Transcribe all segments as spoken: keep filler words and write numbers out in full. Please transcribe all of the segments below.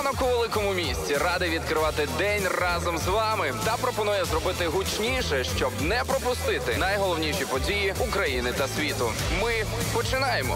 Ранок у великому місті. Радий відкривати день разом з вами. Та пропонує зробити гучніше, щоб не пропустити найголовніші події України та світу. Ми починаємо.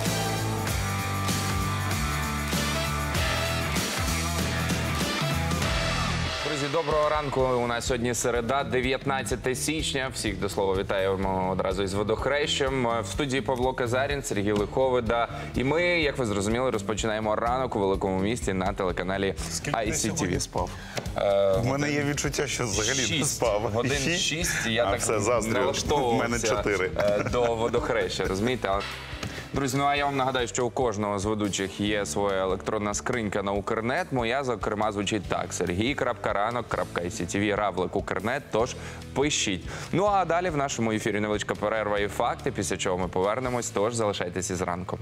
Друзі, доброго ранку. У нас сьогодні середа, дев'ятнадцяте січня. Всіх, до слова, вітаємо одразу із водохрещем. В студії Павло Казарін, Сергій Лиховида. І ми, як ви зрозуміли, розпочинаємо ранок у великому місті на телеканалі ай сі ті ві. Спав. У мене є відчуття, що взагалі не спав. Годин шість, я а так все, налаштовувався до водохреща, розумієте? Друзі, ну а я вам нагадаю, що у кожного з ведучих є своя електронна скринька на Укрнет. Моя, зокрема, звучить так: сергій крапка ранок крапка ай сі ті ві равлик Укрнет, тож пишіть. Ну а далі в нашому ефірі невеличка перерва і факти, після чого ми повернемось, тож залишайтеся з ранком.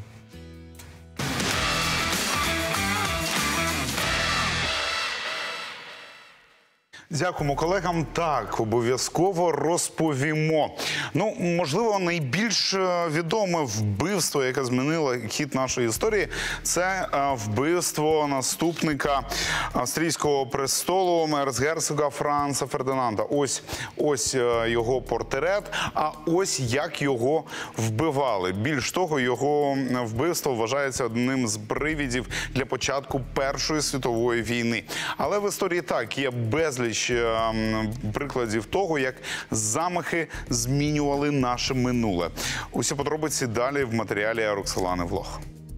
Дякуємо колегам. Так, обов'язково розповімо. Ну, можливо, найбільш відоме вбивство, яке змінило хід нашої історії, це вбивство наступника австрійського престолу, ерцгерцога Франца Фердинанда. Ось, ось його портрет, а ось як його вбивали. Більш того, його вбивство вважається одним з привідів для початку Першої світової війни. Але в історії так, є безліч прикладів того, як замахи змінювали наше минуле. Усі подробиці далі в матеріалі Роксолани Влох.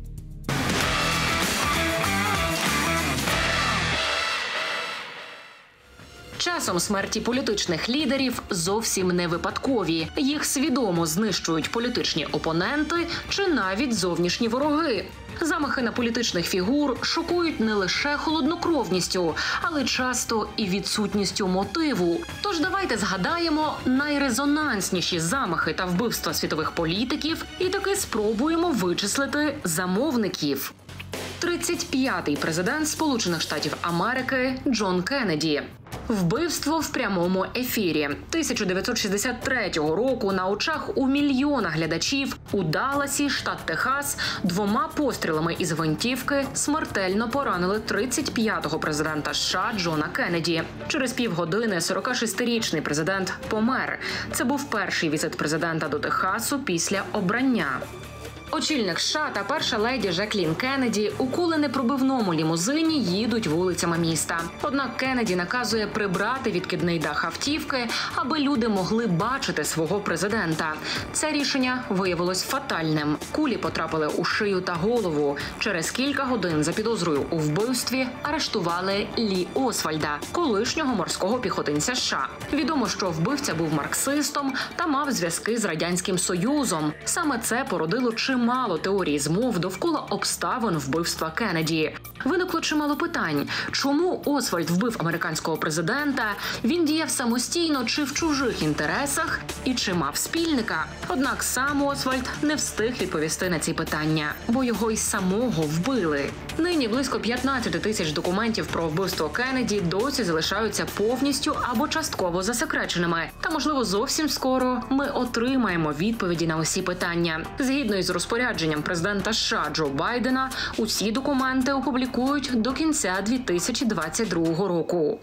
Часом смерті політичних лідерів зовсім не випадкові. Їх свідомо знищують політичні опоненти чи навіть зовнішні вороги. Замахи на політичних фігур шокують не лише холоднокровністю, але часто і відсутністю мотиву. Тож давайте згадаємо найрезонансніші замахи та вбивства світових політиків і таки спробуємо вичислити замовників. тридцять п'ятий президент Сполучених Штатів Америки Джон Кеннеді. Вбивство в прямому ефірі. тисяча дев'ятсот шістдесят третього року на очах у мільйона глядачів у Далласі, штат Техас, двома пострілами із гвинтівки смертельно поранили тридцять п'ятого президента США Джона Кеннеді. Через півгодини сорокашестирічний президент помер. Це був перший візит президента до Техасу після обрання. Очільник США та перша леді Жаклін Кеннеді у куленепробивному лімузині їдуть вулицями міста. Однак Кеннеді наказує прибрати відкидний дах автівки, аби люди могли бачити свого президента. Це рішення виявилось фатальним. Кулі потрапили у шию та голову. Через кілька годин за підозрою у вбивстві арештували Лі Освальда, колишнього морського піхотинця США. Відомо, що вбивця був марксистом та мав зв'язки з Радянським Союзом. Саме це породило чимало Мало теорій змов довкола обставин вбивства Кеннеді. Виникло чимало питань. Чому Освальд вбив американського президента? Він діяв самостійно чи в чужих інтересах? І чи мав спільника? Однак сам Освальд не встиг відповісти на ці питання, бо його й самого вбили. Нині близько п'ятнадцять тисяч документів про вбивство Кеннеді досі залишаються повністю або частково засекреченими. Та, можливо, зовсім скоро ми отримаємо відповіді на усі питання. Згідно із розпорядженням президента США Джо Байдена, усі документи опублікують до кінця дві тисячі двадцять другого року.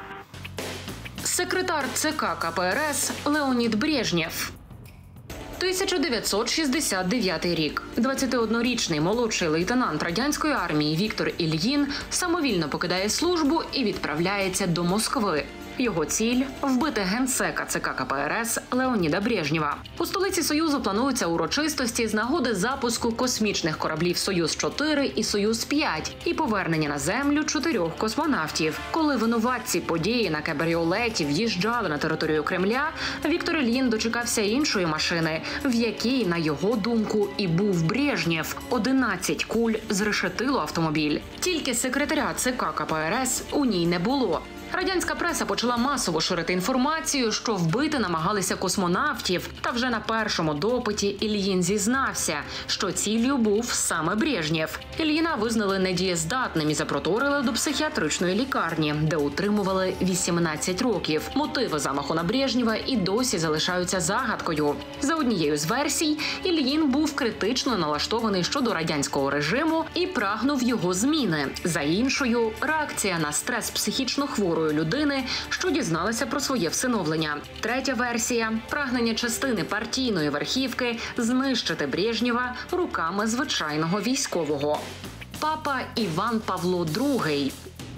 Секретар ЦК ка пе ер ес Леонід Брежнєв. тисяча дев'ятсот шістдесят дев'ятий рік. двадцятиоднорічний молодший лейтенант радянської армії Віктор Ільїн самовільно покидає службу і відправляється до Москви. Його ціль – вбити генсека ЦК ка пе ер ес Леоніда Брежнєва. У столиці Союзу плануються урочистості з нагоди запуску космічних кораблів Союз чотири і Союз п'ять і повернення на Землю чотирьох космонавтів. Коли винуватці події на кабріолеті в'їжджали на територію Кремля, Віктор Ільїн дочекався іншої машини, в якій, на його думку, і був Брежнєв. одинадцять куль зрешетило автомобіль. Тільки секретаря ЦК ка пе ер ес у ній не було. Радянська преса почала масово ширити інформацію, що вбити намагалися космонавтів. Та вже на першому допиті Ільїн зізнався, що ціллю був саме Брежнєв. Ільїна визнали недієздатним і запроторили до психіатричної лікарні, де утримували вісімнадцять років. Мотиви замаху на Брежнєва і досі залишаються загадкою. За однією з версій, Ільїн був критично налаштований щодо радянського режиму і прагнув його зміни. За іншою – реакція на стрес психічно хворої людини, що дізналася про своє всиновлення. Третя версія – прагнення частини партійної верхівки знищити Брежнєва руками звичайного військового. Папа Іван Павло другий.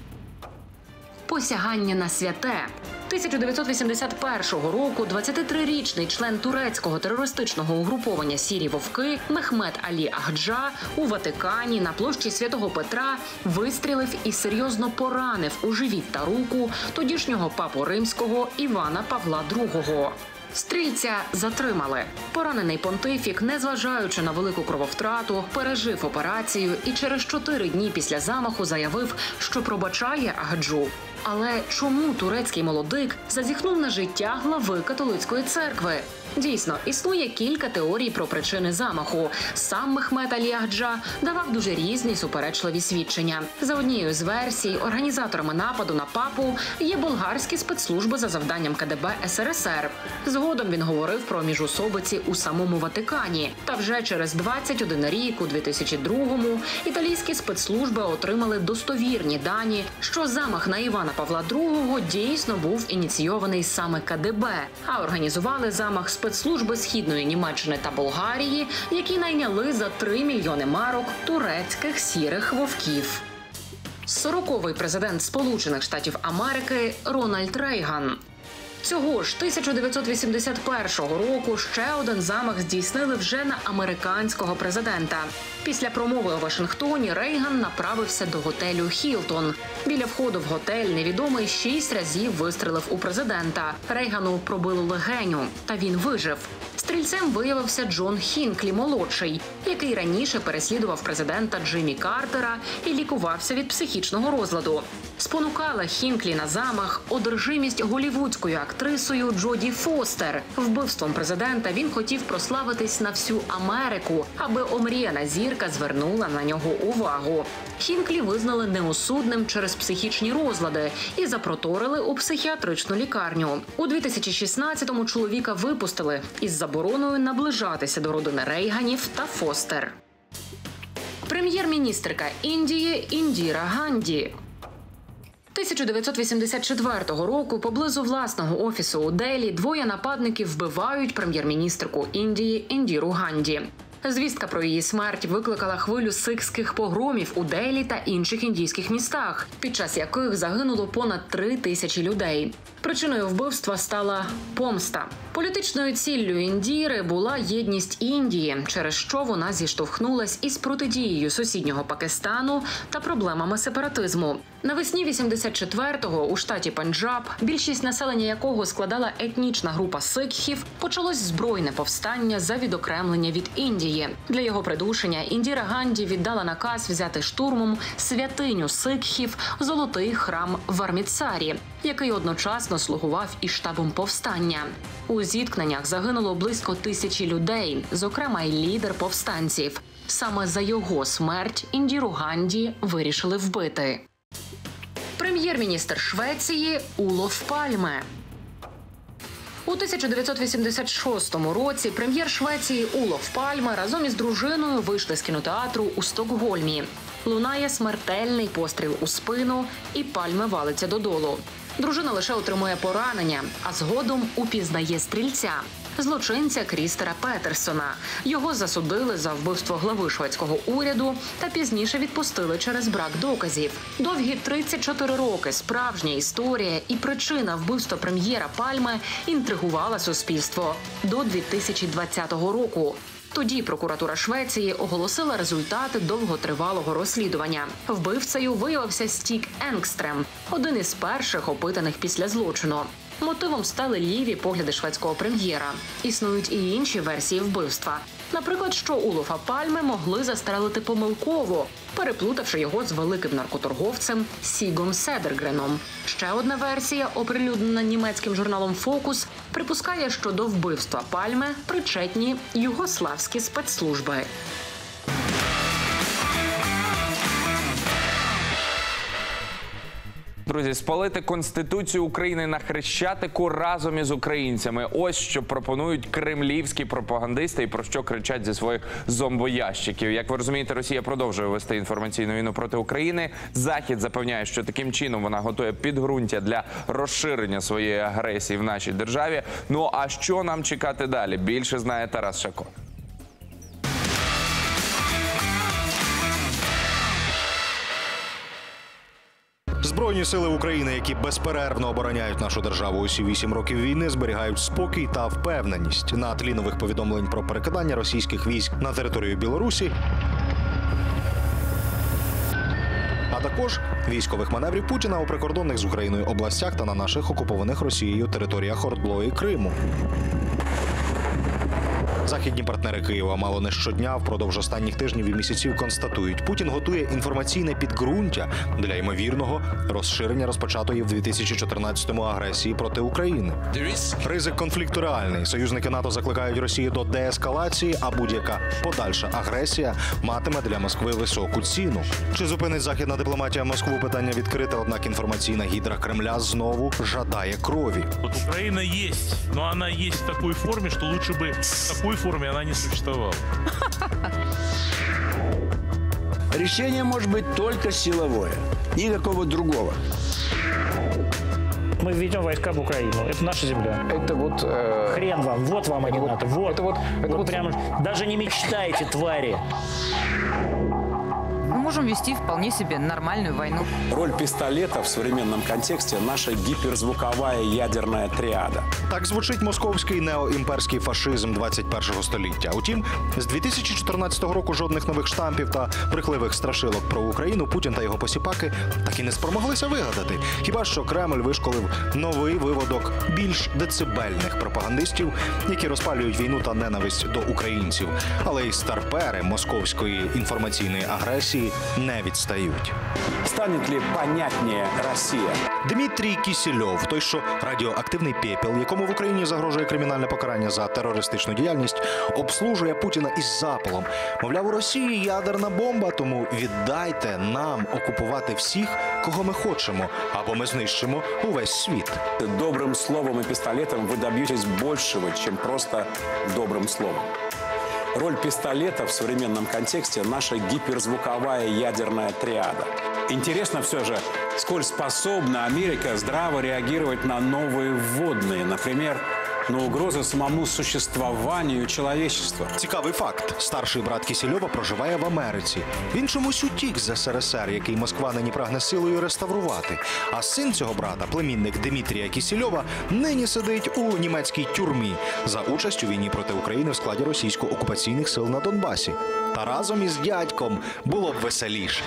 Посягання на святе. тисяча дев'ятсот вісімдесят першого року двадцятитрирічний член турецького терористичного угруповання «Сірі вовки» Мехмед Алі Ахдžа у Ватикані на площі Святого Петра вистрілив і серйозно поранив у живіт та руку тодішнього папу римського Івана Павла другого. Стрільця затримали. Поранений понтифік, незважаючи на велику крововтрату, пережив операцію і через чотири дні після замаху заявив, що пробачає Агаджу. Але чому турецький молодик зазіхнув на життя глави католицької церкви? Дійсно, існує кілька теорій про причини замаху. Сам Мехмед Алі Ахдžа давав дуже різні суперечливі свідчення. За однією з версій, організаторами нападу на папу є болгарські спецслужби за завданням ка де бе ес ер ес ер. Згодом він говорив про міжусобиці у самому Ватикані. Та вже через двадцять один рік, у дві тисячі другому, італійські спецслужби отримали достовірні дані, що замах на Івана Павла другого дійсно був ініційований саме ка де бе, а організували замах спецслужби Східної Німеччини та Болгарії, які найняли за три мільйони марок турецьких сірих вовків. Сороковий президент Сполучених Штатів Америки Рональд Рейган. Цього ж тисяча дев'ятсот вісімдесят першого року ще один замах здійснили вже на американського президента. Після промови у Вашингтоні Рейган направився до готелю «Хілтон». Біля входу в готель невідомий шість разів вистрелив у президента. Рейгану пробило легеню, та він вижив. Стрільцем виявився Джон Хінклі-молодший, який раніше переслідував президента Джиммі Картера і лікувався від психічного розладу. Спонукала Хінклі на замах одержимість голлівудською актрисою Джоді Фостер. Вбивством президента він хотів прославитись на всю Америку, аби омріяна зірка звернула на нього увагу. Хінклі визнали неосудним через психічні розлади і запроторили у психіатричну лікарню. У дві тисячі шістнадцятому чоловіка випустили із забороною наближатися до родини Рейганів та Фостер. Прем'єр-міністрка Індії Індіра Ганді. тисяча дев'ятсот вісімдесят четвертого року поблизу власного офісу у Делі двоє нападників вбивають прем'єр-міністрку Індії Індіру Ганді. Звістка про її смерть викликала хвилю сикхських погромів у Делі та інших індійських містах, під час яких загинуло понад три тисячі людей. Причиною вбивства стала помста. Політичною ціллю Індіри була єдність Індії, через що вона зіштовхнулась із протидією сусіднього Пакистану та проблемами сепаратизму. Навесні вісімдесят четвертого у штаті Пенджаб, більшість населення якого складала етнічна група сикхів, почалось збройне повстання за відокремлення від Індії. Для його придушення Індіра Ганді віддала наказ взяти штурмом святиню сикхів – золотий храм в Амрітсарі, який одночасно слугував і штабом повстання. У зіткненнях загинуло близько тисячі людей, зокрема й лідер повстанців. Саме за його смерть Індіру Ганді вирішили вбити. Прем'єр-міністр Швеції Олоф Пальме. У тисяча дев'ятсот вісімдесят шостому році прем'єр Швеції Олоф Пальме разом із дружиною вийшли з кінотеатру у Стокгольмі. Лунає смертельний постріл у спину, і Пальме валиться додолу. Дружина лише отримує поранення, а згодом упізнає стрільця – злочинця Крістера Петерсона. Його засудили за вбивство глави шведського уряду та пізніше відпустили через брак доказів. Довгі тридцять чотири роки справжня історія і причина вбивства прем'єра Пальме інтригувала суспільство до дві тисячі двадцятого року. Тоді прокуратура Швеції оголосила результати довготривалого розслідування. Вбивцею виявився Стік Енгстрем, один із перших опитаних після злочину. Мотивом стали ліві погляди шведського прем'єра. Існують і інші версії вбивства. Наприклад, що Олафа Пальме могли застрелити помилково, переплутавши його з великим наркоторговцем Сігом Седергреном. Ще одна версія, оприлюднена німецьким журналом «Фокус», припускає, що до вбивства Пальме причетні югославські спецслужби. Друзі, спалити Конституцію України на Хрещатику разом із українцями. Ось що пропонують кремлівські пропагандисти і про що кричать зі своїх зомбоящиків. Як ви розумієте, Росія продовжує вести інформаційну війну проти України. Захід запевняє, що таким чином вона готує підґрунтя для розширення своєї агресії в нашій державі. Ну а що нам чекати далі? Більше знає Тарас Шако. Збройні сили України, які безперервно обороняють нашу державу усі вісім років війни, зберігають спокій та впевненість. На тлі нових повідомлень про перекидання російських військ на територію Білорусі, а також військових маневрів Путіна у прикордонних з Україною областях та на наших окупованих Росією територіях ОРДЛО і Криму. Західні партнери Києва мало не щодня впродовж останніх тижнів і місяців констатують, Путін готує інформаційне підґрунтя для ймовірного розширення розпочатої в дві тисячі чотирнадцятому агресії проти України. Ризик конфлікту реальний. Союзники НАТО закликають Росію до деескалації, а будь-яка подальша агресія матиме для Москви високу ціну. Чи зупинить західна дипломатія Москву? Питання відкрите, однак інформаційна гідра Кремля знову жадає крові. Вот Украина есть, но она есть в такой форме, что лучше бы в такой форме она не существовала. Решение может быть только силовое, никакого другого. Мы введем войска в Украину. Это наша земля. Это вот... Э... Хрен вам, вот вам, а не вот, НАТО. Вот, это вот, это вот вот прям, даже не мечтайте, твари. Мы можем вести вполне себе нормальную войну. Роль пистолета в современном контексте – наша гиперзвуковая ядерная триада. Так звучить московський неоімперський фашизм двадцять першого століття. Утім, з дві тисячі чотирнадцятого року жодних нових штампів та брехливих страшилок про Україну Путін та його посіпаки так і не спромоглися вигадати. Хіба що Кремль вишколив новий виводок більш децибельних пропагандистів, які розпалюють війну та ненависть до українців. Але й старпери московської інформаційної агресії не відстають. Станет ли понятнее Россия? Дмитрій Кісельов, той, що радіоактивний пепел, якому в Україні загрожує кримінальне покарання за терористичну діяльність, обслужує Путіна із запалом. Мовляв, у Росії ядерна бомба, тому віддайте нам окупувати всіх, кого ми хочемо, або ми знищимо увесь світ. Добрым словом и пистолетом вы добьетесь большего, чем просто добрым словом. Роль пистолета в современном контексте – наша гиперзвуковая ядерная триада. Интересно все же, сколь способна Америка здраво реагировать на новые вводные, например, на угрозы самому существованию человечества. Цікавий факт. Старший брат Кісельова проживає в Америці. Він чомусь утік з ес ер ес ер, який Москва нині прагне силою реставрувати. А син цього брата, племінник Дмитрія Кісельова, нині сидить у німецькій тюрмі за участь у війні проти України в складі російсько-окупаційних сил на Донбасі. Та разом із дядьком було б веселіше.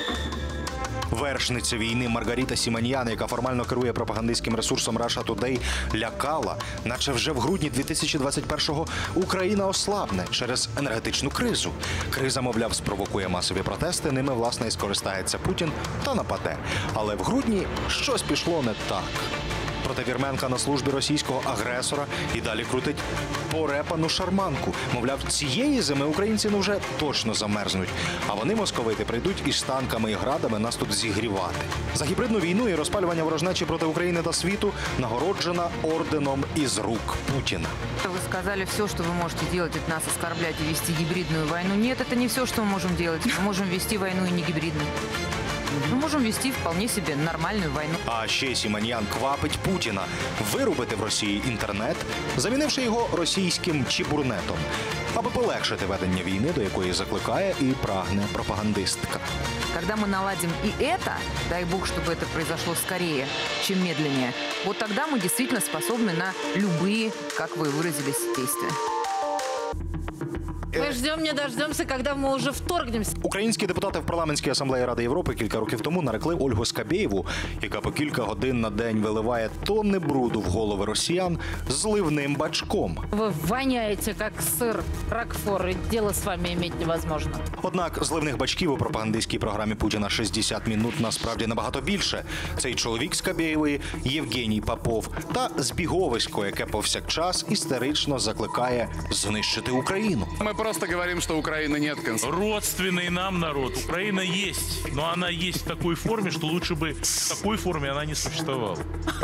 Вершниця війни Маргарита Сімоньян, яка формально керує пропагандистським ресурсом Russia Today, лякала, наче вже в грудні дві тисячі двадцять першого Україна ослабне через енергетичну кризу. Криза, мовляв, спровокує масові протести, ними, власне, і скористається Путін та нападе. Але в грудні щось пішло не так. Проте вірменка на службі російського агресора і далі крутить порепану шарманку. Мовляв, цієї зими українці ну вже точно замерзнуть, а вони, московити, прийдуть із танками і градами нас тут зігрівати. За гібридну війну і розпалювання ворожнечі проти України та світу нагороджена орденом із рук Путіна. Вы сказали, все, что вы можете делать, это нас оскорблять и вести гибридную войну. Нет, это не все, что мы можем делать. Мы можем вести войну и не гибридную. Мы можем вести вполне себе нормальную войну. А ще Сімоньян квапить Путіна вирубити в Росії інтернет, замінивши його російським чібурнетом, аби полегшити ведення війни, до якої закликає і прагне пропагандистка. Когда мы наладим и это, дай бог, чтобы это произошло скорее, чем медленнее, вот тогда мы действительно способны на любые, как вы выразились, действия. Мы ждем, не дождемся, когда мы уже вторгнемся. Українські депутати в парламентській асамблеї Ради Європи кілька років тому нарекли Ольгу Скабєєву, яка по кілька годин на день виливає тонни бруду в голови росіян, зливним бачком. Вы воняете, как сыр Рокфор, и дело с вами иметь невозможно. Однак зливних бачків у пропагандистській програмі Путіна шістдесят минут насправді набагато більше. Цей чоловік Скабєєвої – Євгеній Попов та збіговисько, яке повсякчас істерично закликає знищити Україну. Мы просто говорим, что Украины нет. Родственный нам народ. Украина есть, но она есть в такой форме, что лучше бы в такой форме она не существовала.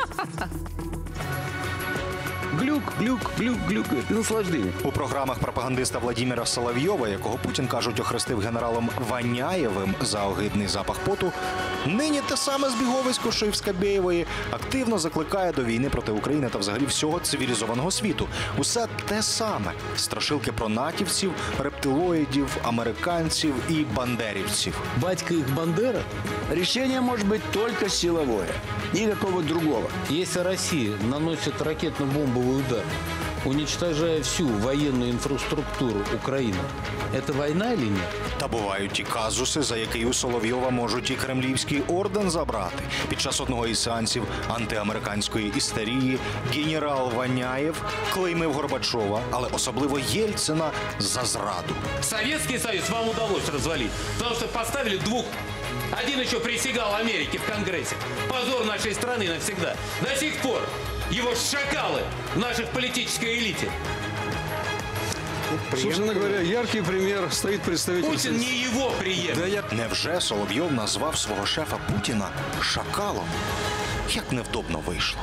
Глюк, глюк, глюк, глюк. Это наслаждение. У програмах пропагандиста Владимира Соловйова, якого Путін, кажуть, охрестив генералом Ваняєвим за огидний запах поту, нині те саме збіговисько, що й в Скабєєвої, активно закликає до війни проти України та взагалі всього цивілізованого світу. Усе те саме. Страшилки про натівців, рептилоїдів, американців і бандерівців. Батька их Бандера. Решение может быть только силовое. Никакого другого. Если Россия наносит ракетно-бомбовый удар, уничтожая всю военную инфраструктуру Украины, это война или нет? Та бувають і казуси, за які у Соловйова можуть і кремлівський орден забрати. Під час одного із сеансів антиамериканської істерії генерал Ваняєв клеймив Горбачова, але особливо Єльцина, за зраду. Советский Союз вам удалось развалить, потому что поставили двух. Один еще присягал Америке в Конгрессе. Позор нашей страны навсегда. До сих пор его шакалы в нашей политической элите. Собственно говоря, яркий пример стоит представитель... Путин не его прием. Да я... Невже Соловйов назвав свого шефа Путіна шакалом? Як невдобно вийшло.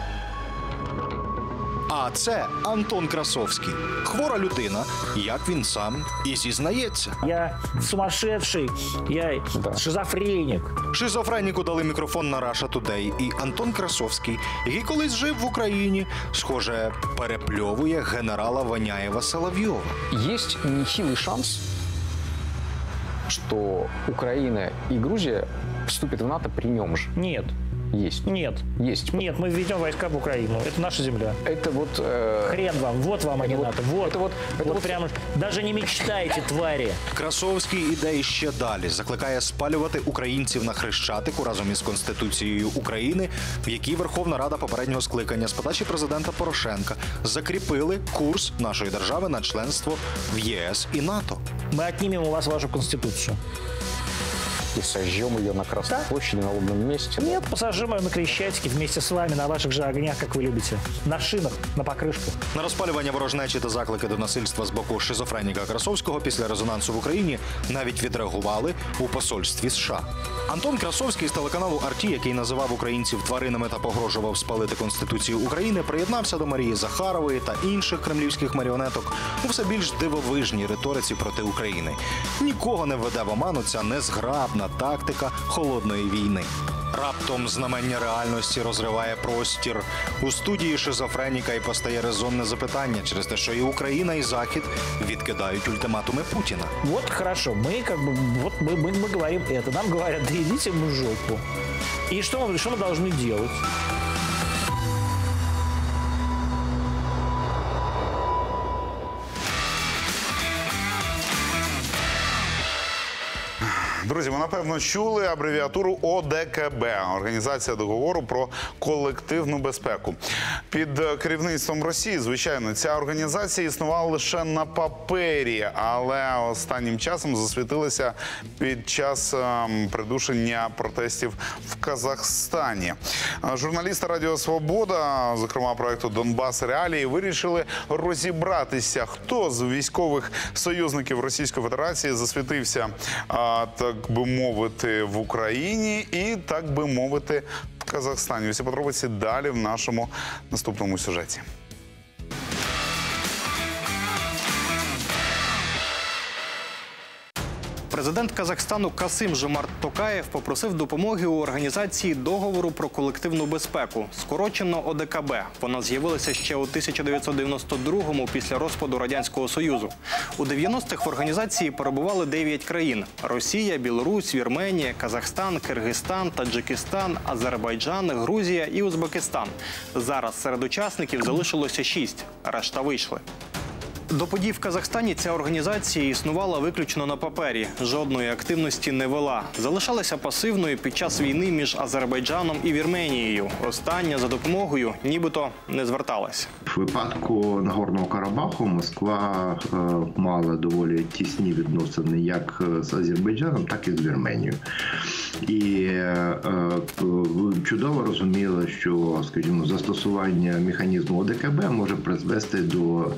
А це Антон Красовський. Хвора людина, як він сам і зізнається. Я сумасшедший, я шизофренік. Шизофреніку дали мікрофон на Russia Today. І Антон Красовський, який колись жив в Україні, схоже, перепльовує генерала Ваняєва Соловйова. Есть нехилый шанс, что Украина и Грузия вступят в НАТО при нем же. Нет. Есть. Нет. Есть. Нет, мы введем войска в Украину. Это наша земля. Это вот... Э... Хрен вам. Вот вам, а не вот, НАТО. Вот. Это вот, это вот вот прямо... Даже не мечтайте, твари. Красовський іде ще далі. Закликає спалювати українців на Хрещатику разом із Конституцією України, в якій Верховна Рада попереднього скликання з подачі президента Порошенка закріпили курс нашої держави на членство в ЄС і НАТО. Мы отнимем у вас вашу Конституцию. И сожжем ее на Красной площади, на лобном месте. Нет, посажим ее на Крещатике вместе с вами на ваших же огнях, как вы любите. На шинах, на покрышках. На розпалювання ворожнечі та заклики до насильства з боку шизофреніка Красовського після резонансу в Україні навіть відреагували у посольстві США. Антон Красовський з телеканалу Ар Ті, який називав українців тваринами та погрожував спалити Конституцію України, приєднався до Марії Захарової та інших кремлівських маріонеток у все більш дивовижній риториці проти України. Нікого не введе в оману ця незграбна тактика холодної війни. Раптом знамення реальності розриває простір. У студії шизофреніка і постає резонне запитання через те, що і Україна, і Захід відкидають ультиматуми Путіна. Вот хорошо, мы как бы, вот мы, мы, мы говорим это, нам говорят, да идите в жопу. И что мы, что мы должны делать? Друзі, ви, напевно, чули абревіатуру О Де Ка Бе – Організація договору про колективну безпеку. Під керівництвом Росії, звичайно, ця організація існувала лише на папері, але останнім часом засвітилася під час ем, придушення протестів в Казахстані. Журналісти Радіо Свобода, зокрема проєкту «Донбас Реалії», вирішили розібратися, хто з військових союзників Російської Федерації засвітився, а, так би мовити, в Україні і, так би мовити, в Казахстані. Усі подробиці далі в нашому наступному сюжеті. Президент Казахстану Касим-Жомарт Токаєв попросив допомоги у організації договору про колективну безпеку, скорочено О Де Ка Бе. Вона з'явилася ще у тисяча дев'ятсот дев'яносто другому після розпаду Радянського Союзу. У дев'яностих в організації перебували дев'ять країн – Росія, Білорусь, Вірменія, Казахстан, Киргизстан, Таджикистан, Азербайджан, Грузія і Узбекистан. Зараз серед учасників залишилося шість, решта вийшли. До подій в Казахстані ця організація існувала виключно на папері. Жодної активності не вела. Залишалася пасивною під час війни між Азербайджаном і Вірменією. Остання за допомогою нібито не зверталась. В випадку Нагорного Карабаху Москва е, мала доволі тісні відносини як з Азербайджаном, так і з Вірменією. І е, чудово розуміла, що, скажімо, застосування механізму О Де Ка Бе може призвести до е,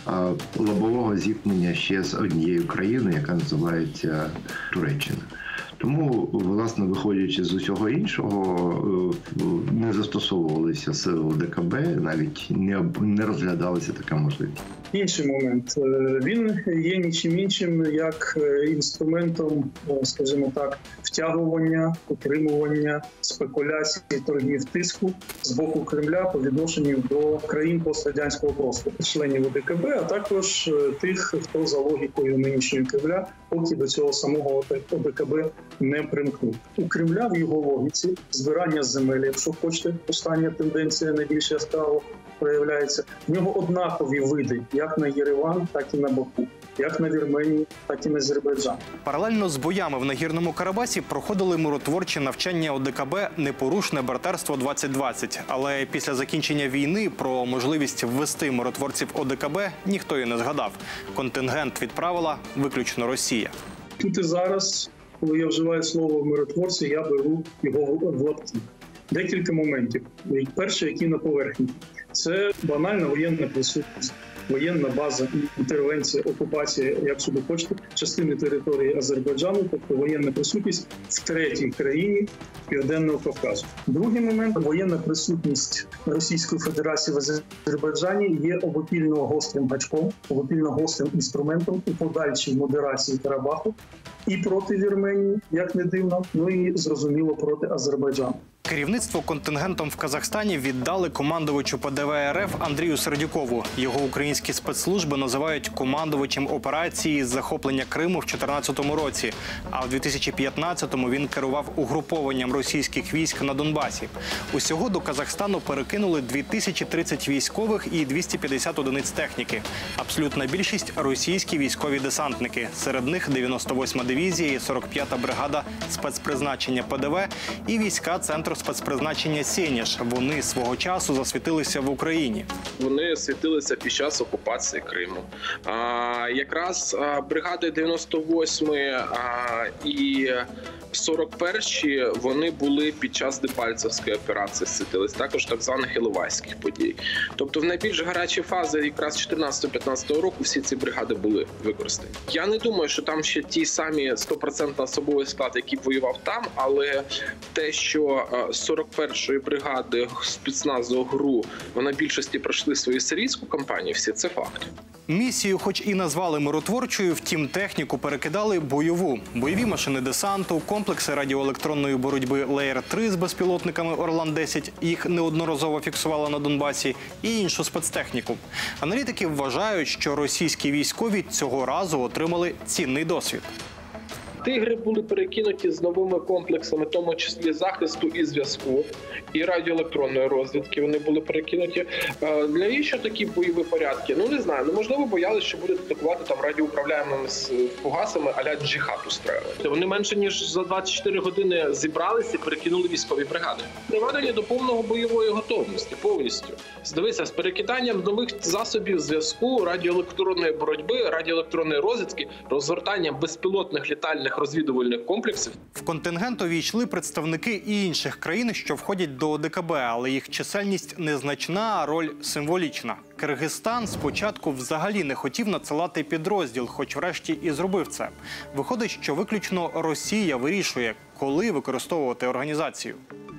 лобового зіткнення ще з однією країною, яка називається Туреччина. Тому, власне, виходячи з усього іншого, не застосовувалися сили О Де Ка Бе, навіть не, не розглядалася така можливість. Інший момент. Він є нічим іншим, як інструментом, скажімо так, втягування, утримування, спекуляцій, торгів, тиску з боку Кремля по відношенню до країн пострадянського простору, членів О Де Ка Бе, а також тих, хто за логікою нинішнього Кремля поки до цього самого О Де Ка Бе не примкнув. У Кремля в його логіці збирання земель, якщо хочете, остання тенденція найбільш яскраво проявляється. В нього однакові види, як на Єреван, так і на Баку, як на Вірменію, так і на Азербайджан. Паралельно з боями в Нагірному Карабасі проходили миротворчі навчання О Де Ка Бе «Непорушне братерство двадцять двадцять». Але після закінчення війни про можливість ввести миротворців О Де Ка Бе ніхто і не згадав. Контингент відправила виключно Росія. Тут і зараз, коли я вживаю слово «миротворці», я беру його в лапки. Декілька моментів. Перший, який на поверхні. Це банальна воєнна присутність, воєнна база, інтервенція, окупація, як собі хочете, частини території Азербайджану, тобто воєнна присутність в третій країні Південного Кавказу. Другий момент – воєнна присутність Російської Федерації в Азербайджані є обопільно гострим гачком, обопільно гострим інструментом у подальшій модерації Карабаху і проти Вірменії, як не дивно, ну і, зрозуміло, проти Азербайджану. Керівництво контингентом в Казахстані віддали командувачу Пе Де Ве Ер Еф Андрію Сердюкову. Його українські спецслужби називають командувачем операції з захоплення Криму в дві тисячі чотирнадцятому році. А в дві тисячі п'ятнадцятому він керував угрупованням російських військ на Донбасі. Усього до Казахстану перекинули дві тисячі тридцять військових і двісті п'ятдесят одиниць техніки. Абсолютна більшість – російські військові десантники. Серед них дев'яносто восьма дивізія і сорок п'ята бригада спецпризначення Пе Де Ве і війська Центру спецпризначення «Сєніж». Вони свого часу засвітилися в Україні. Вони світилися під час окупації Криму. А, якраз а, бригади дев'яносто восьмої а, і сорок перші вони були під час Дебальцевської операції, світились, також так званих Іловайських подій. Тобто в найбільш гарячі фази якраз чотирнадцятого-п'ятнадцятого року всі ці бригади були використані. Я не думаю, що там ще ті самі сто відсотків особовий склад, який воював там, але те, що сорок першої бригади спецназу ГРУ, вона в більшості пройшли свою сирійську кампанію, всі це факт. Місію хоч і назвали миротворчою, втім техніку перекидали бойову. Бойові машини десанту, комплекси радіоелектронної боротьби Леєр три з безпілотниками Орлан десять, їх неодноразово фіксували на Донбасі, і іншу спецтехніку. Аналітики вважають, що російські військові цього разу отримали цінний досвід. Тигри були перекинуті з новими комплексами, в тому числі захисту і зв'язку, і радіоелектронної розвідки вони були перекинуті. Для іншого такі бойові порядки? Ну, не знаю. Ну, можливо, боялися, що будуть атакувати там радіоуправляємими фугасами а-ля джихад устраювати. Вони менше, ніж за двадцять чотири години зібралися і перекинули військові бригади. Приведені до повного бойової готовності, повністю. Дивися, з перекиданням нових засобів зв'язку, радіоелектронної боротьби, радіоелектронної розвідки, розгортанням безпілотних літальних розвідувальних комплексів. В контингент увійшли представники і інших країн, що входять до О Де Ка Бе, але їх чисельність незначна, а роль символічна. Киргизстан спочатку взагалі не хотів надсилати підрозділ, хоч врешті і зробив це. Виходить, що виключно Росія вирішує, коли використовувати організацію.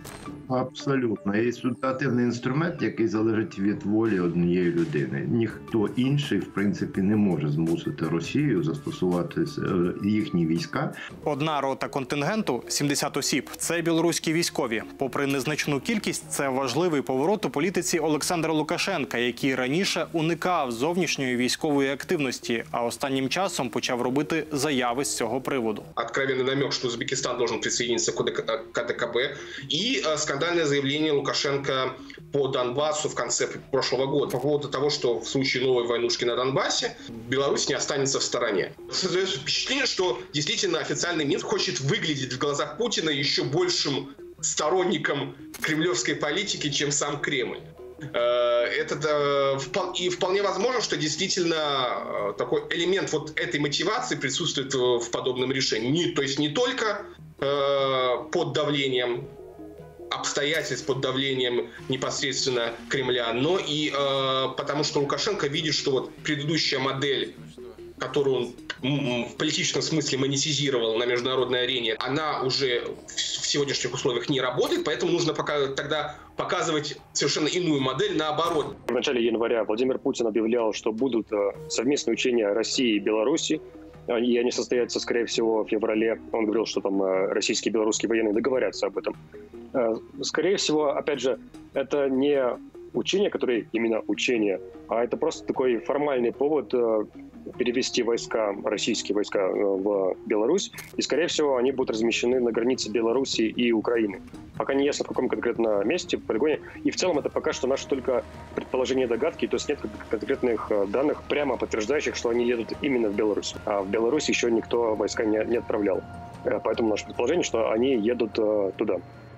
Абсолютно. Є ситуативний інструмент, який залежить від волі однієї людини. Ніхто інший, в принципі, не може змусити Росію застосувати їхні війська. Одна рота контингенту – сімдесят осіб. Це білоруські військові. Попри незначну кількість, це важливий поворот у політиці Олександра Лукашенка, який раніше уникав зовнішньої військової активності, а останнім часом почав робити заяви з цього приводу. Откровенний намек, що Узбекистан має присоединитися к О Де Ка Бе, і скандал скандальное заявление Лукашенко по Донбассу в конце прошлого года по поводу того, что в случае новой войнушки на Донбассе Беларусь не останется в стороне. Создается впечатление, что действительно официальный Минск хочет выглядеть в глазах Путина еще большим сторонником кремлевской политики, чем сам Кремль. Это и вполне возможно, что действительно такой элемент вот этой мотивации присутствует в подобном решении. То есть не только под давлением обстоятельств, под давлением непосредственно Кремля, но и потому что Лукашенко видит, что вот предыдущая модель, которую он в политическом смысле монетизировал на международной арене, она уже в сегодняшних условиях не работает, поэтому нужно пока, тогда показывать совершенно иную модель наоборот. В начале января Владимир Путин объявлял, что будут совместные учения России и Беларуси, и они состоятся, скорее всего, в феврале. Он говорил, что там российские и белорусские военные договорятся об этом. Скорее всего, опять же, это не учения, которые именно учения, а это просто такой формальный повод перевести войска, российские войска в Беларусь, и, скорее всего, они будут размещены на границе Беларуси и Украины. Пока не ясно, в каком конкретном месте, в полигоне. И в целом это пока что наши только предположения и догадки, то есть нет конкретных данных, прямо подтверждающих, что они едут именно в Беларусь. А в Беларусь еще никто войска не, не отправлял. Поэтому наше предположение, что они едут туда.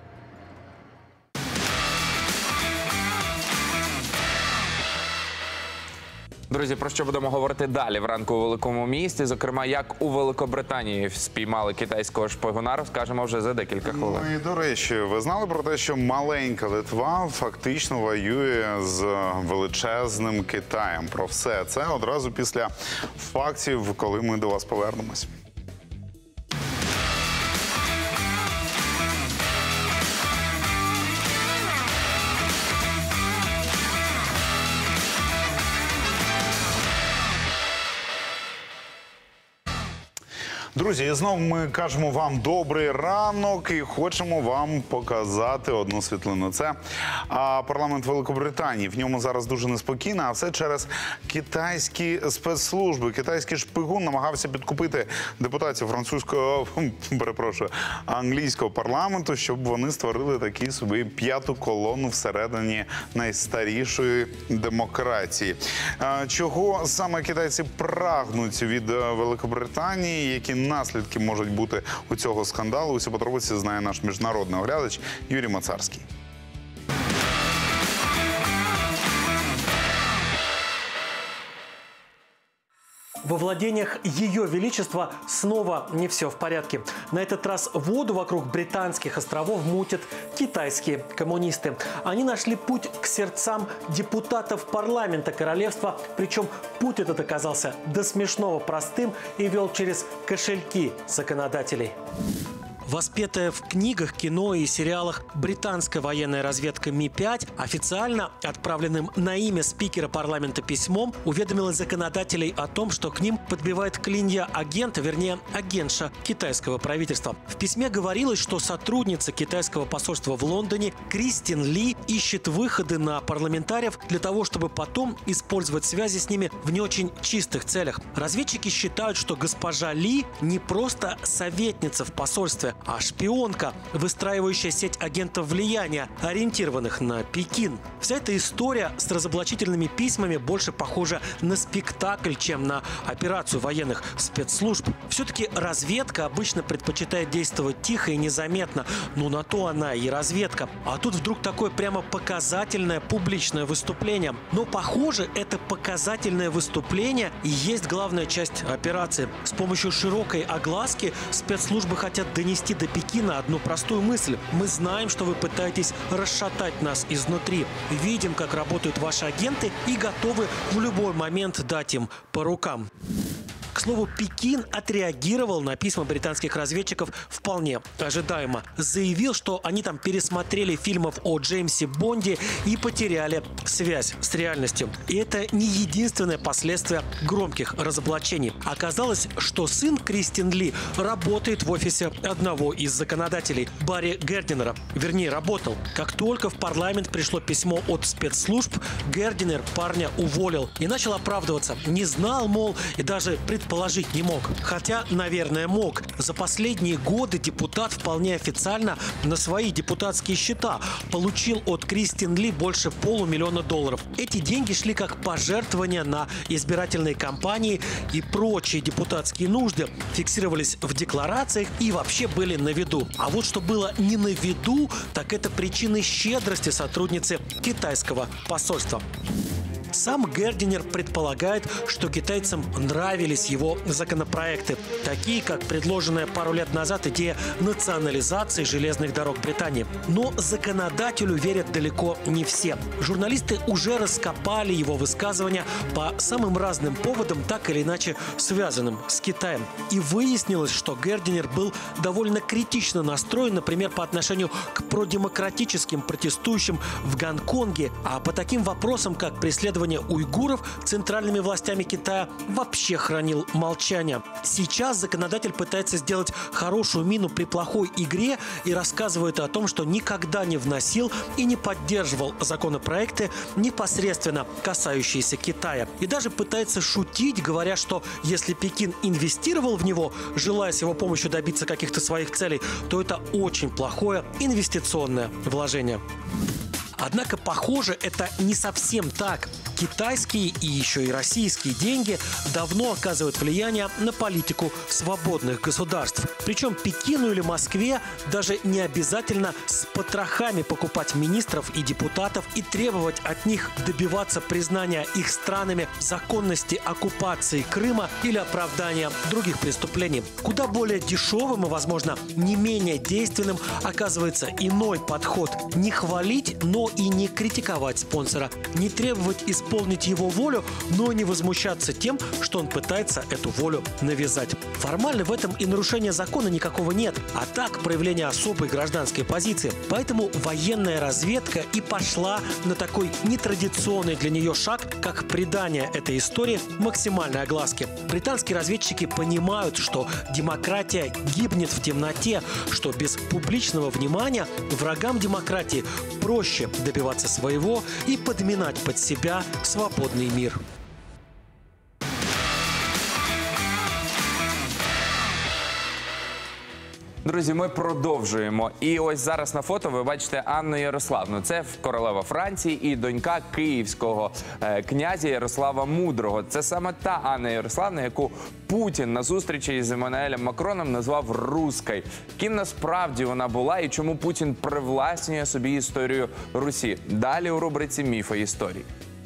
Друзі, про що будемо говорити далі в ранку у великому місті? Зокрема, як у Великобританії спіймали китайського шпигуна, розкажемо вже за декілька хвилин. Ну і, до речі, ви знали про те, що маленька Литва фактично воює з величезним Китаєм? Про все це одразу після фактів, коли ми до вас повернемось. Друзі, і знову ми кажемо вам добрий ранок і хочемо вам показати одну світлину. Це а, парламент Великобританії. В ньому зараз дуже неспокійно, а все через китайські спецслужби. Китайський шпигун намагався підкупити депутатів французького, перепрошую, англійського парламенту, щоб вони створили такі собі п'яту колону всередині найстарішої демократії. А, чого саме китайці прагнуть від Великобританії, які наслідки можуть бути у цього скандалу? Усі подробиці знає наш міжнародний оглядач Юрій Мацарський. Во владениях Ее Величества снова не все в порядке. На этот раз воду вокруг британских островов мутят китайские коммунисты. Они нашли путь к сердцам депутатов парламента королевства. Причем путь этот оказался до смешного простым и вел через кошельки законодателей. Воспетая в книгах, кино и сериалах британская военная разведка Ми пять официально отправленным на имя спикера парламента письмом уведомила законодателей о том, что к ним подбивает клинья агента, вернее агентша китайского правительства. В письме говорилось, что сотрудница китайского посольства в Лондоне Кристин Ли ищет выходы на парламентариев для того, чтобы потом использовать связи с ними в не очень чистых целях. Разведчики считают, что госпожа Ли не просто советница в посольстве, а шпионка, выстраивающая сеть агентов влияния, ориентированных на Пекин. Вся эта история с разоблачительными письмами больше похожа на спектакль, чем на операцию военных спецслужб. Все-таки разведка обычно предпочитает действовать тихо и незаметно. Ну, на то она и разведка. А тут вдруг такое прямо показательное публичное выступление. Но, похоже, это показательное выступление и есть главная часть операции. С помощью широкой огласки спецслужбы хотят донести до Пекина одну простую мысль. Мы знаем, что вы пытаетесь расшатать нас изнутри. Видим, как работают ваши агенты и готовы в любой момент дать им по рукам. К слову, Пекин отреагировал на письма британских разведчиков вполне ожидаемо. Заявил, что они там пересмотрели фильмов о Джеймсе Бонде и потеряли связь с реальностью. И это не единственное последствие громких разоблачений. Оказалось, что сын Кристин Ли работает в офисе одного из законодателей, Барри Гердинера. Вернее, работал. Как только в парламент пришло письмо от спецслужб, Гердинер парня уволил и начал оправдываться. Не знал, мол, и даже предположил, предположить не мог. Хотя, наверное, мог. За последние годы депутат вполне официально на свои депутатские счета получил от Кристин Ли больше полумиллиона долларов. Эти деньги шли как пожертвования на избирательные кампании и прочие депутатские нужды, фиксировались в декларациях и вообще были на виду. А вот что было не на виду, так это причины щедрости сотрудницы китайского посольства. Сам Гердинер предполагает, что китайцам нравились его законопроекты, такие как предложенная пару лет назад идея национализации железных дорог Британии. Но законодателю верят далеко не все. Журналисты уже раскопали его высказывания по самым разным поводам, так или иначе связанным с Китаем. И выяснилось, что Гердинер был довольно критично настроен, например, по отношению к продемократическим протестующим в Гонконге, а по таким вопросам, как преследование уйгуров центральными властями Китая, вообще хранил молчание. Сейчас законодатель пытается сделать хорошую мину при плохой игре и рассказывает о том, что никогда не вносил и не поддерживал законопроекты, непосредственно касающиеся Китая. И даже пытается шутить, говоря, что если Пекин инвестировал в него, желая с его помощью добиться каких-то своих целей, то это очень плохое инвестиционное вложение. Однако, похоже, это не совсем так. Китайские и еще и российские деньги давно оказывают влияние на политику свободных государств. Причем Пекину или Москве даже не обязательно с потрохами покупать министров и депутатов и требовать от них добиваться признания их странами законности оккупации Крыма или оправдания других преступлений. Куда более дешевым и, возможно, не менее действенным оказывается иной подход. Не хвалить, но и не критиковать спонсора. Не требовать исполнить его волю, но не возмущаться тем, что он пытается эту волю навязать. Формально в этом и нарушения закона никакого нет, а так проявление особой гражданской позиции. Поэтому военная разведка и пошла на такой нетрадиционный для нее шаг, как придание этой истории максимальной огласки. Британские разведчики понимают, что демократия гибнет в темноте, что без публичного внимания врагам демократии проще добиваться своего и подминать под себя свободний мир. Друзі, ми продовжуємо. І ось зараз на фото ви бачите Анну Ярославну. Це королева Франції і донька київського е, князя Ярослава Мудрого. Це саме та Анна Ярославна, яку Путін на зустрічі з Еммануелем Макроном назвав «русскою». Ким насправді вона була і чому Путін привласнює собі історію Русі? Далі у рубриці «Міфи історії».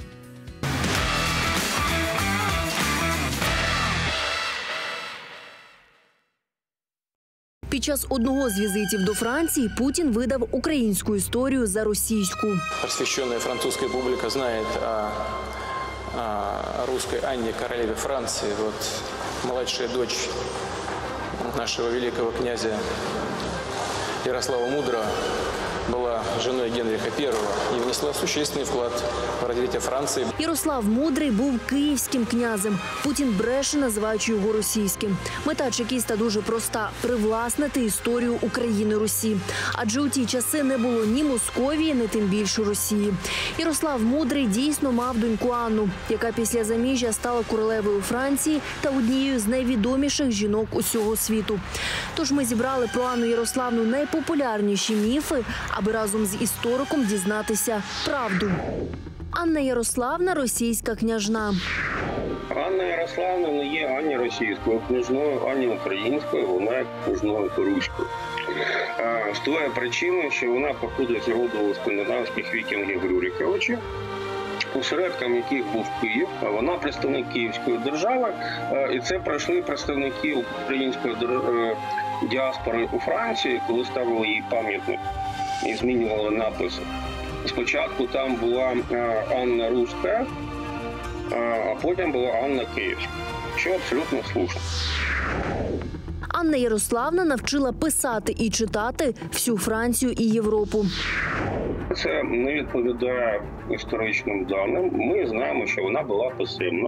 Під час одного з візитів до Франції Путін видав українську історію за російську. Просвещенная французская публика знает о, о русской Анне, королеве Франции. Вот младшая дочь нашего великого князя Ярослава Мудрого была женой Генриха Первого и внесла существенный вклад в развитие Франции. Ярослав Мудрий був київським князем. Путін бреше, називаючи його російським. Мета чекіста дуже проста – привласнити історію України-Русі. Адже у ті часи не було ні Московії, ні тим більше Росії. Ярослав Мудрий дійсно мав доньку Анну, яка після заміжжя стала королевою Франції та однією з найвідоміших жінок усього світу. Тож ми зібрали про Анну Ярославну найпопулярніші міфи, аби разом з істориком дізнатися правду. Анна Ярославна – російська княжна. Анна Ярославна не є ані російською княжною, ані українською, вона є княжною поруською. З тої причини, що вона походить з роду скандинавських вікінгів Рюриковичів, осередком яких був Київ, а вона представник Київської держави, і це пройшли представники української діаспори у Франції, коли ставили їй пам'ятник і змінювали написи. Спочатку там була Анна Руська, а потім була Анна Київська, що абсолютно слушно. Анна Ярославна навчила писати і читати всю Францію і Європу. Це не відповідає історичним даним. Ми знаємо, що вона була писемна.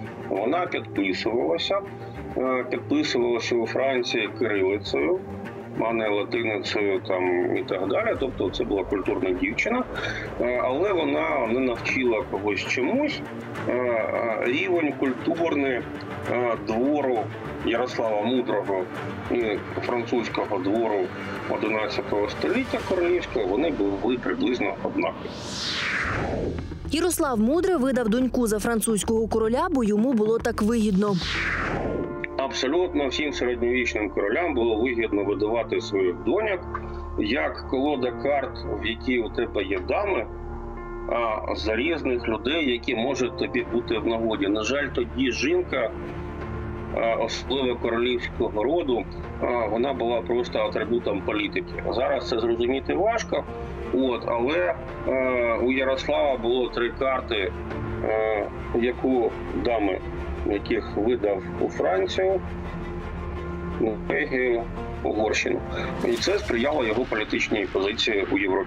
Вона підписувалася. Підписувалася у Франції кирилицею. а не латиницею там і так далі. Тобто це була культурна дівчина, але вона не навчила когось чомусь. Рівень культурний двору Ярослава Мудрого і французького двору одинадцятого століття королівського, вони були приблизно однакові. Ярослав Мудрий видав доньку за французького короля, бо йому було так вигідно. Абсолютно всім середньовічним королям було вигідно видавати своїх доньок як колода карт, в якій у тебе є дами, а за різних людей, які можуть тобі бути в нагоді. На жаль, тоді жінка, особливо королівського роду, вона була просто атрибутом політики. Зараз це зрозуміти важко, от, але е, у Ярослава було три карти, е, яку дами, яких видав у Францію, Норвегію, Угорщину. І це сприяло його політичній позиції у Європі.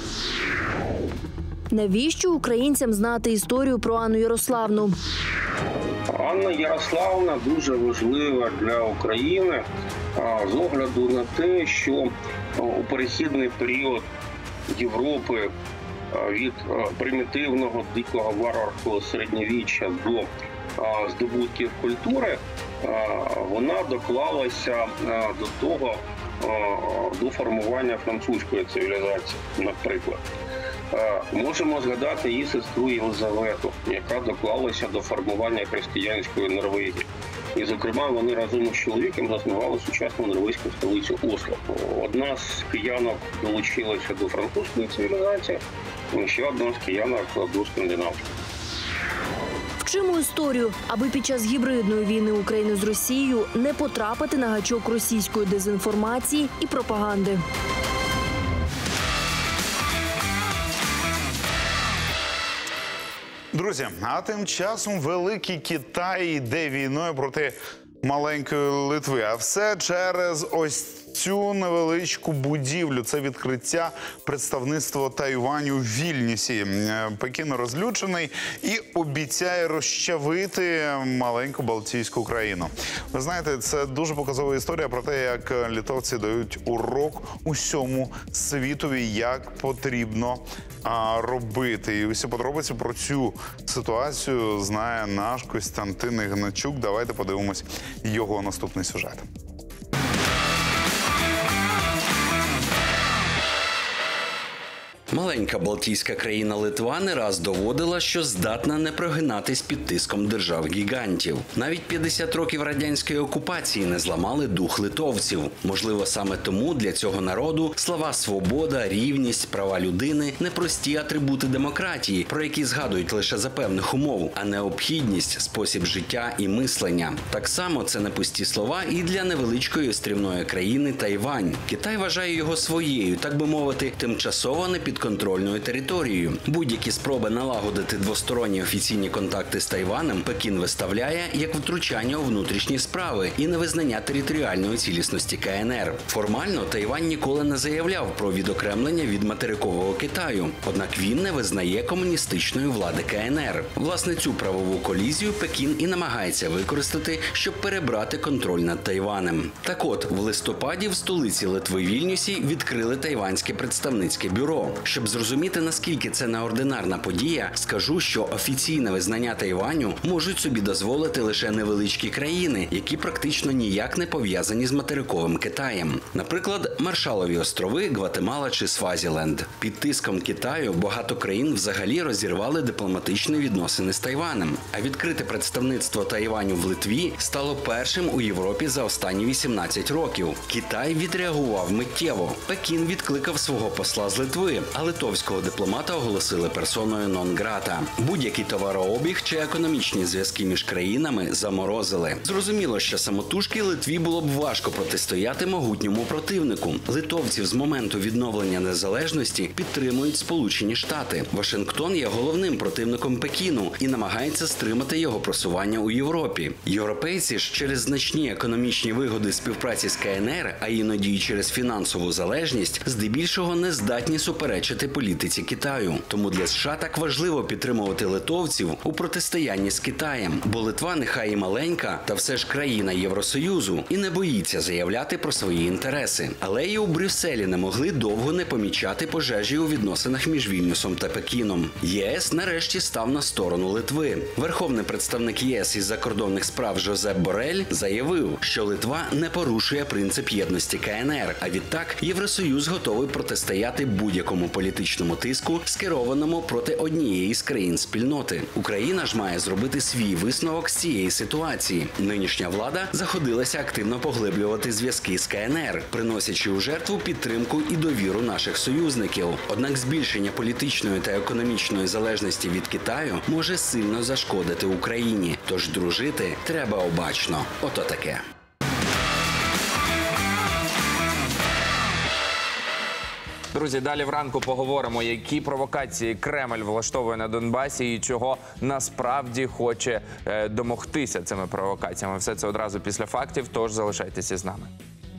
Навіщо українцям знати історію про Анну Ярославну? Анна Ярославна дуже важлива для України з огляду на те, що у перехідний період Європи від примітивного дикого варварського середньовіччя до здобутків культури, вона доклалася до того, до формування французької цивілізації, наприклад. Можемо згадати її сестру Єлизавету, яка доклалася до формування християнської Норвегії. І, зокрема, вони разом з чоловіком заснували сучасну норвезьку столицю Осло. Одна з киянок долучилася до французької цивілізації, а ще одна з киянок до скандинавської. Вчимо історію, аби під час гібридної війни України з Росією не потрапити на гачок російської дезінформації і пропаганди. Друзі, а тим часом Великий Китай йде війною проти маленької Литви. А все через ось цю невеличку будівлю. Це відкриття представництва Тайваню в Вільнюсі. Пекін розлючений і обіцяє розчавити маленьку Балтійську країну. Ви знаєте, це дуже показова історія про те, як литовці дають урок усьому світові, як потрібно а, робити. І усі подробиці про цю ситуацію знає наш Костянтин Ігначук. Давайте подивимось його наступний сюжет. Маленька балтійська країна Литва не раз доводила, що здатна не прогинатись під тиском держав-гігантів. Навіть п'ятдесят років радянської окупації не зламали дух литовців. Можливо, саме тому для цього народу слова «свобода», «рівність», «права людини» – не прості атрибути демократії, про які згадують лише за певних умов, а необхідність, спосіб життя і мислення. Так само це не пусті слова і для невеличкої острівної країни Тайвань. Китай вважає його своєю, так би мовити, тимчасово не під контрольною територією. Будь-які спроби налагодити двосторонні офіційні контакти з Тайванем Пекін виставляє як втручання у внутрішні справи і невизнання територіальної цілісності Ка Ен Ер. Формально Тайвань ніколи не заявляв про відокремлення від материкового Китаю, однак він не визнає комуністичної влади Ка Ен Ер. Власне, цю правову колізію Пекін і намагається використати, щоб перебрати контроль над Тайванем. Так от, в листопаді в столиці Литви Вільнюсі відкрили тайванське представницьке бюро. Щоб зрозуміти, наскільки це неординарна подія, скажу, що офіційне визнання Тайваню можуть собі дозволити лише невеличкі країни, які практично ніяк не пов'язані з материковим Китаєм. Наприклад, Маршалові острови, Гватемала чи Свазіленд. Під тиском Китаю багато країн взагалі розірвали дипломатичні відносини з Тайванем. А відкрите представництво Тайваню в Литві стало першим у Європі за останні вісімнадцять років. Китай відреагував миттєво. Пекін відкликав свого посла з Литви, а литовського дипломата оголосили персоною нон-грата. Будь-який товарообіг чи економічні зв'язки між країнами заморозили. Зрозуміло, що самотужки Литві було б важко протистояти могутньому противнику. Литовців з моменту відновлення незалежності підтримують Сполучені Штати. Вашингтон є головним противником Пекіну і намагається стримати його просування у Європі. Європейці ж через значні економічні вигоди співпраці з Ка Ен Ер, а іноді й через фінансову залежність, здебільшого не здатні суперечити суперечити політиці Китаю. Тому для США так важливо підтримувати литовців у протистоянні з Китаєм. Бо Литва, нехай і маленька, та все ж країна Євросоюзу і не боїться заявляти про свої інтереси. Але і у Брюсселі не могли довго не помічати пожежі у відносинах між Вільнюсом та Пекіном. ЄС нарешті став на сторону Литви. Верховний представник ЄС із закордонних справ Жозеп Борель заявив, що Литва не порушує принцип єдності КНР, а відтак Євросоюз готовий протистояти будь-якому політичному тиску, скерованому проти однієї з країн спільноти. Україна ж має зробити свій висновок з цієї ситуації. Нинішня влада заходилася активно поглиблювати зв'язки з КНР, приносячи у жертву підтримку і довіру наших союзників. Однак збільшення політичної та економічної залежності від Китаю може сильно зашкодити Україні. Тож дружити треба обачно. Ото таке. Друзі, далі вранку поговоримо, які провокації Кремль влаштовує на Донбасі і чого насправді хоче е, домогтися цими провокаціями. Все це одразу після фактів, тож залишайтеся з нами.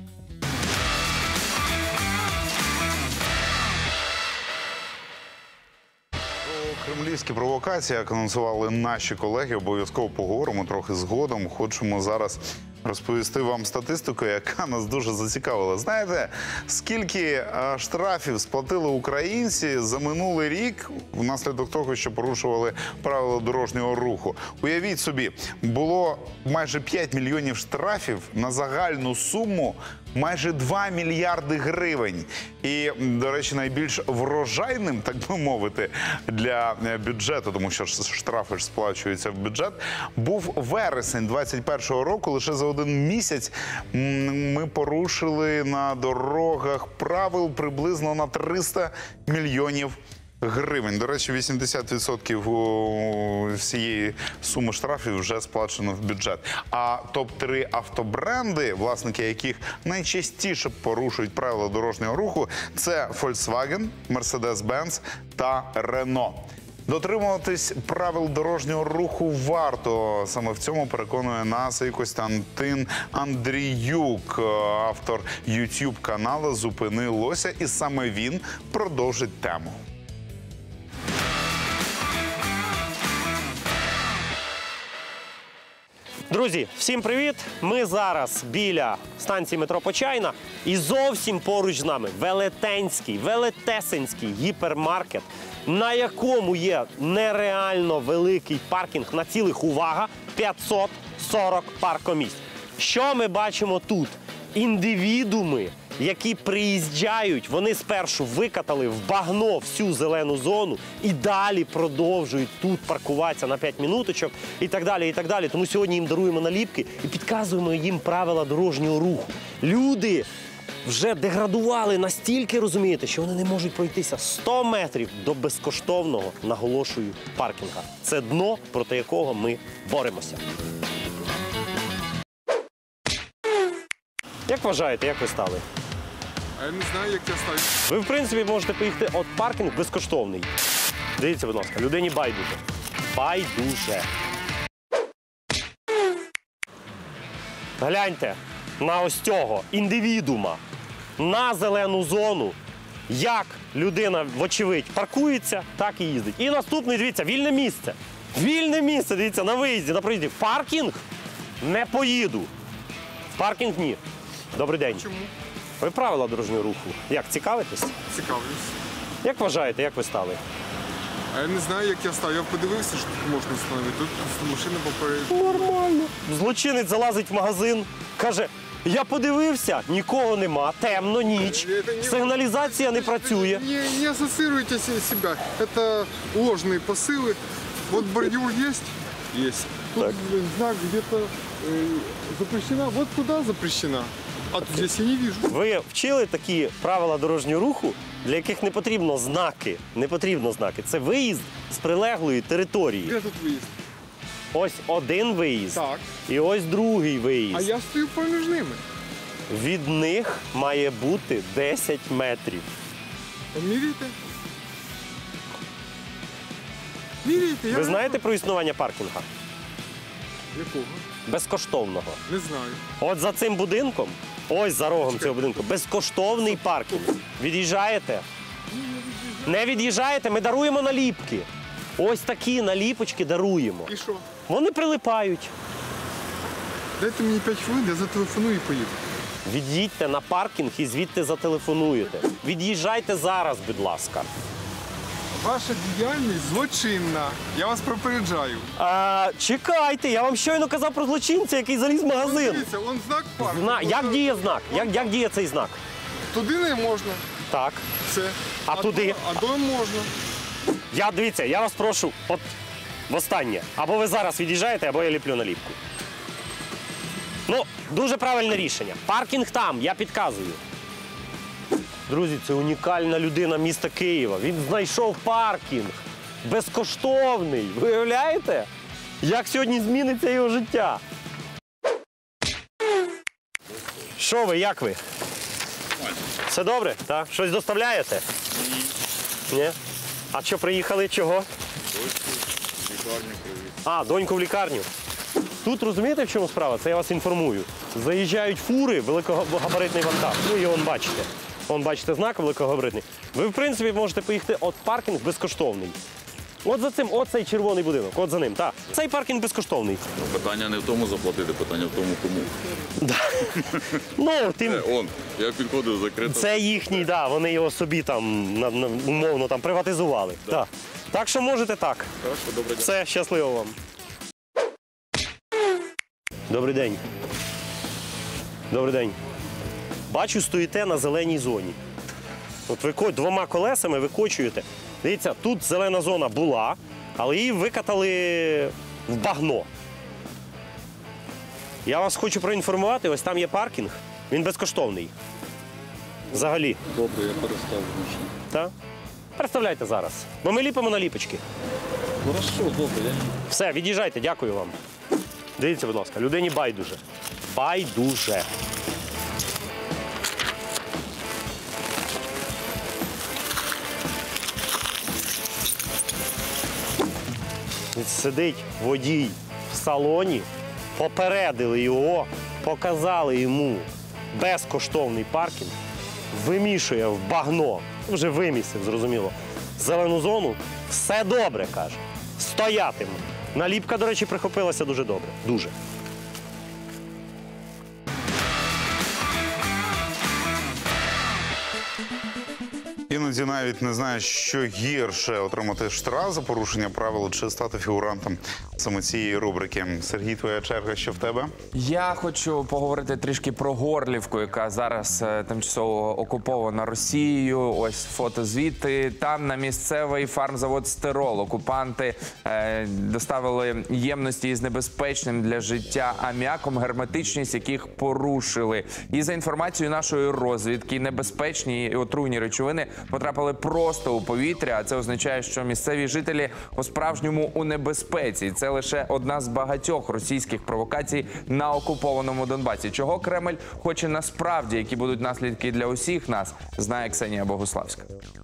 Кремлівські провокації, як анонсували наші колеги, обов'язково поговоримо трохи згодом. Хочемо зараз розповісти вам статистику, яка нас дуже зацікавила. Знаєте, скільки штрафів сплатили українці за минулий рік внаслідок того, що порушували правила дорожнього руху? Уявіть собі, було майже п'ять мільйонів штрафів на загальну суму майже два мільярди гривень. І, до речі, найбільш врожайним, так би мовити, для бюджету, тому що штрафи ж сплачуються в бюджет, був вересень двадцять першого року. Лише за один місяць ми порушили на дорогах правил приблизно на триста мільйонів гривень. До речі, вісімдесят відсотків всієї суми штрафів вже сплачено в бюджет. А топ три автобренди, власники яких найчастіше порушують правила дорожнього руху, це Volkswagen, Mercedes-Benz та Renault. Дотримуватись правил дорожнього руху варто. Саме в цьому переконує нас і Костянтин Андріюк, автор ютуб-каналу «Зупини лося», і саме він продовжить тему. Друзі, всім привіт! Ми зараз біля станції метро Почайна і зовсім поруч з нами велетенський, велетесенський гіпермаркет, на якому є нереально великий паркінг на цілих, увага, п'ятсот сорок паркомісць. Що ми бачимо тут? Індивідууми, які приїжджають, вони спершу викатали в багно всю зелену зону і далі продовжують тут паркуватися на п'ять минуточок і так далі, і так далі. Тому сьогодні їм даруємо наліпки і підказуємо їм правила дорожнього руху. Люди вже деградували настільки, розумієте, що вони не можуть пройтися сто метрів до безкоштовного, наголошую, паркінга. Це дно, проти якого ми боремося. Як вважаєте, як ви стали? А я не знаю, як я став. Ви, в принципі, можете поїхати, от паркінг безкоштовний. Дивіться, будь ласка, людині байдуже. Байдуже. Гляньте на ось цього індивідуума, на зелену зону. Як людина, вочевидь, паркується, так і їздить. І наступний, дивіться, вільне місце. Вільне місце, дивіться, на виїзді, на проїзді. Паркінг не поїду. В паркінг ні. Добрий день. Чому? Ви правила дорожнього руху. Як, цікавитесь? Цікавлюсь. Як вважаєте, як ви стали? А я не знаю, як я став. Я подивився, що тут можна встановити. Тут машина попереду. Нормально. Злочинець залазить в магазин, каже, я подивився, нікого нема, темно, ніч, сигналізація не працює. Не, не ассоциируйте себя. Это ложные посылы. Вот бордюр есть? Есть. Тут знак где-то э, запрещена. Вот куда запрещена? А тут здесь я не вижу. Ви вчили такі правила дорожнього руху, для яких не потрібно знаки. Не потрібно знаки. Це виїзд з прилеглої території. Де тут виїзд? Ось один виїзд. Так. І ось другий виїзд. А я стою поміж ними. Від них має бути десять метрів. Поміряйте. Міряйте. Ви знаєте про існування паркінга? Якого? Безкоштовного. Не знаю. От за цим будинком, ось за рогом цього будинку, безкоштовний паркінг. Від'їжджаєте? Ні, не від'їжджаю. Не від'їжджаєте, ми даруємо наліпки. Ось такі наліпочки даруємо. І що? Вони прилипають. Дайте мені п'ять хвилин, я зателефоную і поїду. Від'їдьте на паркінг і звідти зателефонуєте. Від'їжджайте зараз, будь ласка. Ваша діяльність злочинна. Я вас попереджаю. А, чекайте, я вам щойно казав про злочинця, який заліз в магазин. Дивіться, вон знак парку. Зна... Як діє знак? Як, як діє цей знак? Туди не можна. Так. Це. А, а туди? А до можна. Я, дивіться, я вас прошу, от востаннє. Або ви зараз від'їжджаєте, або я ліплю наліпку. Ну, дуже правильне рішення. Паркінг там, я підказую. Друзі, це унікальна людина міста Києва. Він знайшов паркінг. Безкоштовний. Виявляєте? Як сьогодні зміниться його життя? Що ви, як ви? Все добре? Так? Щось доставляєте? Ні. Ні? А що, приїхали? Чого? Дочку в лікарню привіз. А, доньку в лікарню. Тут розумієте, в чому справа? Це я вас інформую. Заїжджають фури, великогабаритний вантаж. Ну і вон бачите. Вон бачите знак великогабаритний. Ви, в принципі, можете поїхати, от паркінг безкоштовний. От за цим, от цей червоний будинок, от за ним, так. Цей паркінг безкоштовний. Питання не в тому заплатити, питання в тому, кому. Ну, тим... Це, он, я підходив закрито. Це їхній, так, да, вони його собі там, на, на, умовно, там, приватизували. Да. Так. Так що можете так. Хорошо, добре. Все, щасливо вам. Добрий день. Добрий день. Бачу, стоїте на зеленій зоні. От ви двома колесами викочуєте. Дивіться, тут зелена зона була, але її викатали в багно. Я вас хочу проінформувати, ось там є паркінг, він безкоштовний. Взагалі. Добре, я переставлю. Так? Представляйте зараз, бо ми ліпимо наліпочки. Хорошо, добре. Все, від'їжджайте, дякую вам. Дивіться, будь ласка, людині байдуже. Байдуже. Сидить водій в салоні, попередили його, показали йому безкоштовний паркінг, вимішує в багно, вже вимісив, зрозуміло, зелену зону, все добре, каже, стоятиме. Наліпка, до речі, прихопилася дуже добре, дуже. Іноді навіть не знаєш, що гірше – отримати штраф за порушення правил чи стати фігурантом саме цієї рубрики. Сергій, твоя черга, що в тебе? Я хочу поговорити трішки про Горлівку, яка зараз е, тимчасово окупована Росією. Ось фото звідти. Там на місцевий фармзавод «Стирол» окупанти е, доставили ємності із небезпечним для життя аміаком, герметичність яких порушили. І за інформацією нашої розвідки, небезпечні і отруйні речовини потрапили просто у повітря, а це означає, що місцеві жителі по-справжньому у небезпеці. Це лише одна з багатьох російських провокацій на окупованому Донбасі. Чого Кремль хоче насправді, які будуть наслідки для усіх нас, знає Ксенія Богуславська.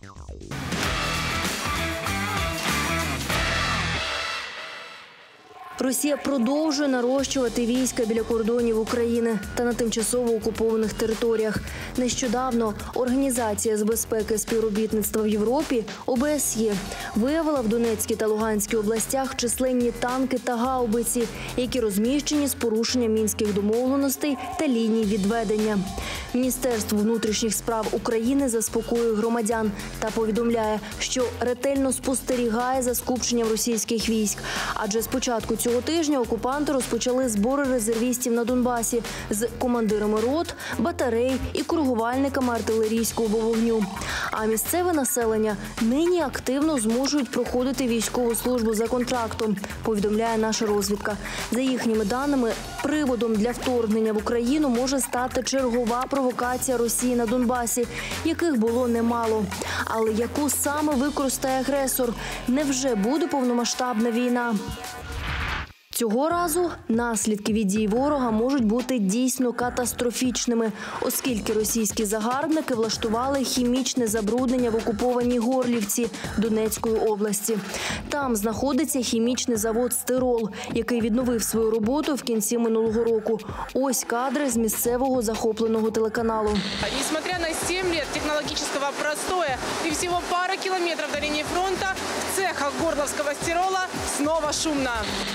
Росія продовжує нарощувати війська біля кордонів України та на тимчасово окупованих територіях. Нещодавно Організація з безпеки і співробітництва в Європі (О Б С Є) виявила в Донецькій та Луганській областях численні танки та гаубиці, які розміщені з порушенням мінських домовленостей та ліній відведення. Міністерство внутрішніх справ України заспокоює громадян та повідомляє, що ретельно спостерігає за скупченням російських військ. Адже з початку цього тижня окупанти розпочали збори резервістів на Донбасі з командирами рот, батарей і коригувальниками артилерійського вогню. А місцеве населення нині активно змушують проходити військову службу за контрактом, повідомляє наша розвідка. За їхніми даними, приводом для вторгнення в Україну може стати чергова провокація Росії на Донбасі, яких було немало. Але яку саме використає агресор? Невже буде повномасштабна війна? Цього разу наслідки від дій ворога можуть бути дійсно катастрофічними, оскільки російські загарбники влаштували хімічне забруднення в окупованій Горлівці Донецької області. Там знаходиться хімічний завод «Стирол», який відновив свою роботу в кінці минулого року. Ось кадри з місцевого захопленого телеканалу. Несмотря на сім років технологічного простоя і всього пара кілометрів до лінії фронту, в цехах Горлівського «Стирола» знову шумно.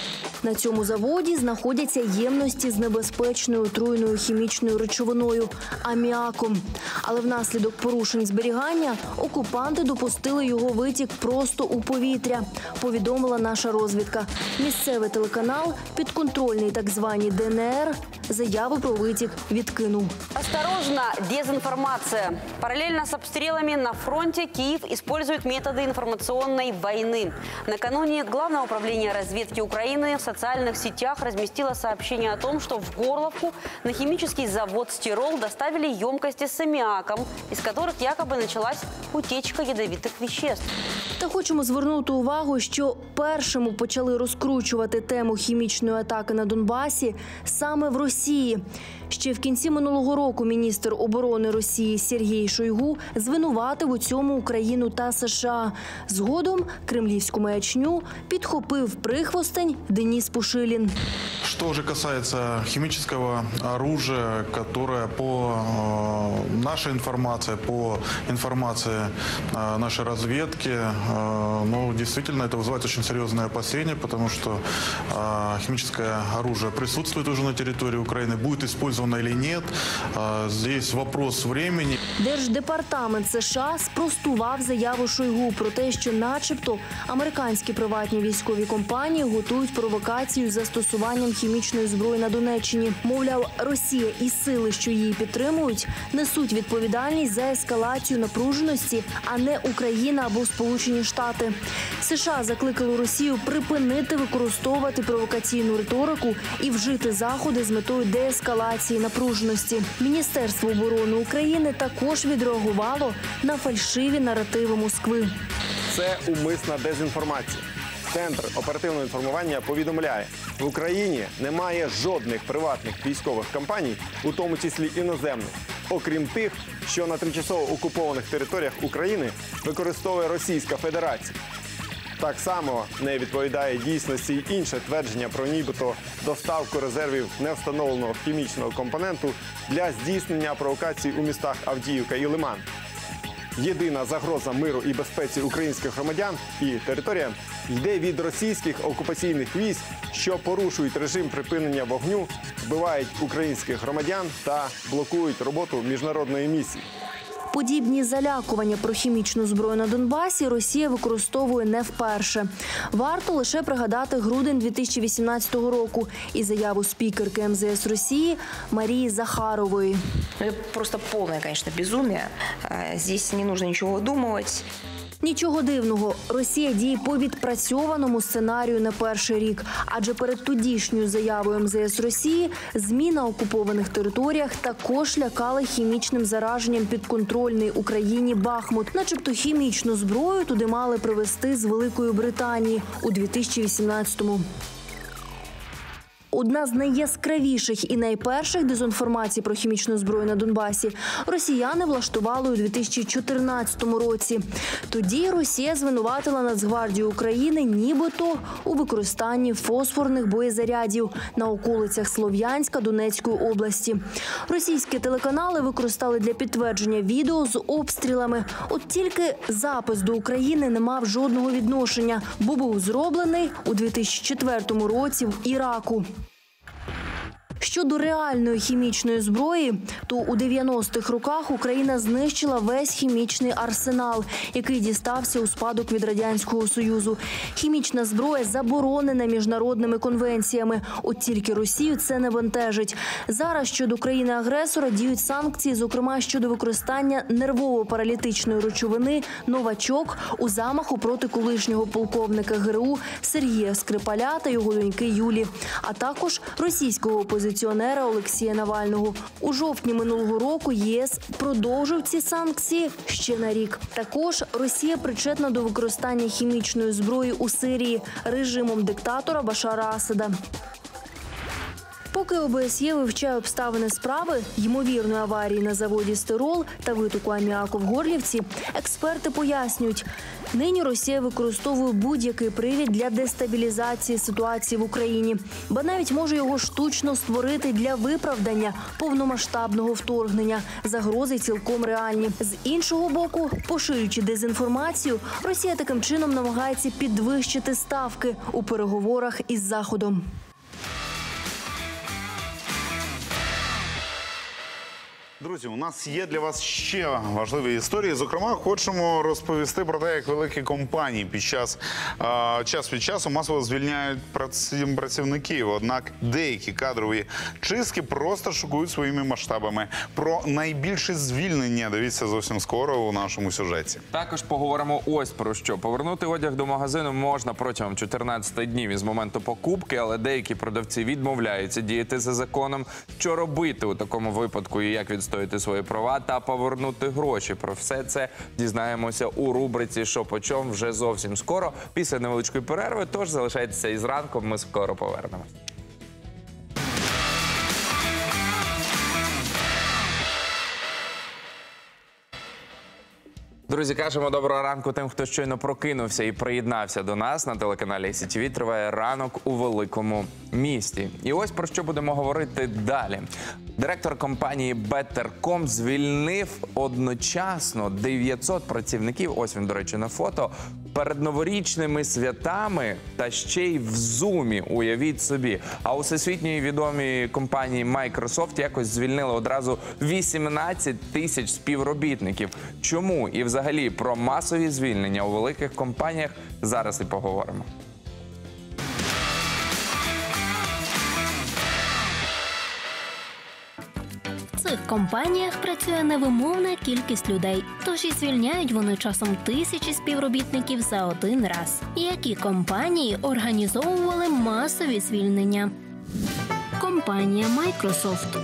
На цьому заводі знаходяться ємності з небезпечною отруйною хімічною речовиною – аміаком. Але внаслідок порушень зберігання окупанти допустили його витік просто у повітря, повідомила наша розвідка. Місцевий телеканал, підконтрольний так званій Де Ен Ер, заяву про витік відкинув. Осторожно, дезинформация. Параллельно с обстрелами на фронте Киев использует методы информационной войны. Накануне Главное управление разведки Украины в социальных сетях разместило сообщение о том, что в Горловку на химический завод «Стирол» доставили емкости с аммиаком, из которых якобы началась утечка ядовитых веществ. Та хочемо звернути увагу, що першими почали розкручувати тему хімічної атаки на Донбасі саме в Росії. Ще в кінці минулого року міністр оборони Росії Сергій Шойгу звинуватив у цьому Україну та США. Згодом кремлівську маячню підхопив прихвостень Денис Пушилін. Что же касается химического оружия, которое по э, нашей информации, по информации э, нашей разведки, э, ну, действительно, это вызывает очень серьезные опасения, потому что э, химическое оружие присутствует уже на территории Украины, будет использовано или нет. Э, здесь вопрос времени. Держдепартамент США спростував заяву Шойгу про те, що начебто американські приватні військові компанії готують провокацію з застосуванням хімічної зброї на Донеччині. Мовляв, Росія і сили, що її підтримують, несуть відповідальність за ескалацію напруженості, а не Україна або Сполучені Штати. США закликали Росію припинити використовувати провокаційну риторику і вжити заходи з метою деескалації напруженості. Міністерство оборони України також відреагувало на фальшиві наративи Москви. Це умисна дезінформація. Центр оперативного інформування повідомляє, в Україні немає жодних приватних військових компаній, у тому числі іноземних, окрім тих, що на тимчасово окупованих територіях України використовує Російська Федерація. Так само не відповідає дійсності й інше твердження про нібито доставку резервів невстановленого хімічного компоненту для здійснення провокацій у містах Авдіївка і Лиман. Єдина загроза миру і безпеці українських громадян і територія йде від російських окупаційних військ, що порушують режим припинення вогню, вбивають українських громадян та блокують роботу міжнародної місії. Подібні залякування про хімічну зброю на Донбасі Росія використовує не вперше. Варто лише пригадати грудень дві тисячі вісімнадцятого року і заяву спікерки ем зе ес Росії Марії Захарової. Это просто полное, конечно, безумие. Здесь не нужно ничего выдумывать. Нічого дивного, Росія діє по відпрацьованому сценарію не перший рік. Адже перед тодішньою заявою ем зе ес Росії ЗМІ на окупованих територіях також лякали хімічним зараженням підконтрольний Україні Бахмут. Начебто хімічну зброю туди мали привезти з Великої Британії у дві тисячі вісімнадцятому. Одна з найяскравіших і найперших дезінформацій про хімічну зброю на Донбасі росіяни влаштували у дві тисячі чотирнадцятому році. Тоді Росія звинуватила Нацгвардію України нібито у використанні фосфорних боєзарядів на околицях Слов'янська Донецької області. Російські телеканали використали для підтвердження відео з обстрілами. От тільки запис до України не мав жодного відношення, бо був зроблений у дві тисячі четвертому році в Іраку. Щодо реальної хімічної зброї, то у дев'яностих роках Україна знищила весь хімічний арсенал, який дістався у спадок від Радянського Союзу. Хімічна зброя заборонена міжнародними конвенціями, от тільки Росію це не бентежить. Зараз щодо країни-агресора діють санкції, зокрема щодо використання нервово-паралітичної речовини «Новачок» у замаху проти колишнього полковника ге ер у Сергія Скрипаля та його доньки Юлі, а також російського опозиційного опозиціонера Олексія Навального. У жовтні минулого року ЄС продовжив ці санкції ще на рік. Також Росія причетна до використання хімічної зброї у Сирії режимом диктатора Башара Асада. Поки ОБСЄ вивчає обставини справи, ймовірної аварії на заводі «Стирол» та витоку аміаку в Горлівці, експерти пояснюють, нині Росія використовує будь-який привід для дестабілізації ситуації в Україні, ба навіть може його штучно створити для виправдання повномасштабного вторгнення. Загрози цілком реальні. З іншого боку, поширюючи дезінформацію, Росія таким чином намагається підвищити ставки у переговорах із Заходом. Друзі, у нас є для вас ще важливі історії. Зокрема, хочемо розповісти про те, як великі компанії під час, а, час від часу масово звільняють праці- працівників. Однак деякі кадрові чистки просто шокують своїми масштабами. Про найбільше звільнення дивіться зовсім скоро у нашому сюжеті. Також поговоримо ось про що. Повернути одяг до магазину можна протягом чотирнадцяти днів із моменту покупки, але деякі продавці відмовляються діяти за законом. Що робити у такому випадку і як відстояти свої права та повернути гроші? Про все це дізнаємося у рубриці «Що по чому» вже зовсім скоро, після невеличкої перерви. Тож залишайтеся із ранком, ми скоро повернемось. Друзі, кажемо доброго ранку тим, хто щойно прокинувся і приєднався до нас на телеканалі Сі Ті Ві. Триває ранок у великому місті. І ось про що будемо говорити далі. Директор компанії Беттерком звільнив одночасно дев'ятсот працівників, ось він, до речі, на фото, перед новорічними святами та ще й в Зумі, уявіть собі. А у всесвітньої відомій компанії Microsoft якось звільнили одразу вісімнадцять тисяч співробітників. Чому? І взагалі про масові звільнення у великих компаніях зараз і поговоримо. В цих компаніях працює невимовна кількість людей, тож і звільняють вони часом тисячі співробітників за один раз. Які компанії організовували масові звільнення? Компанія Microsoft.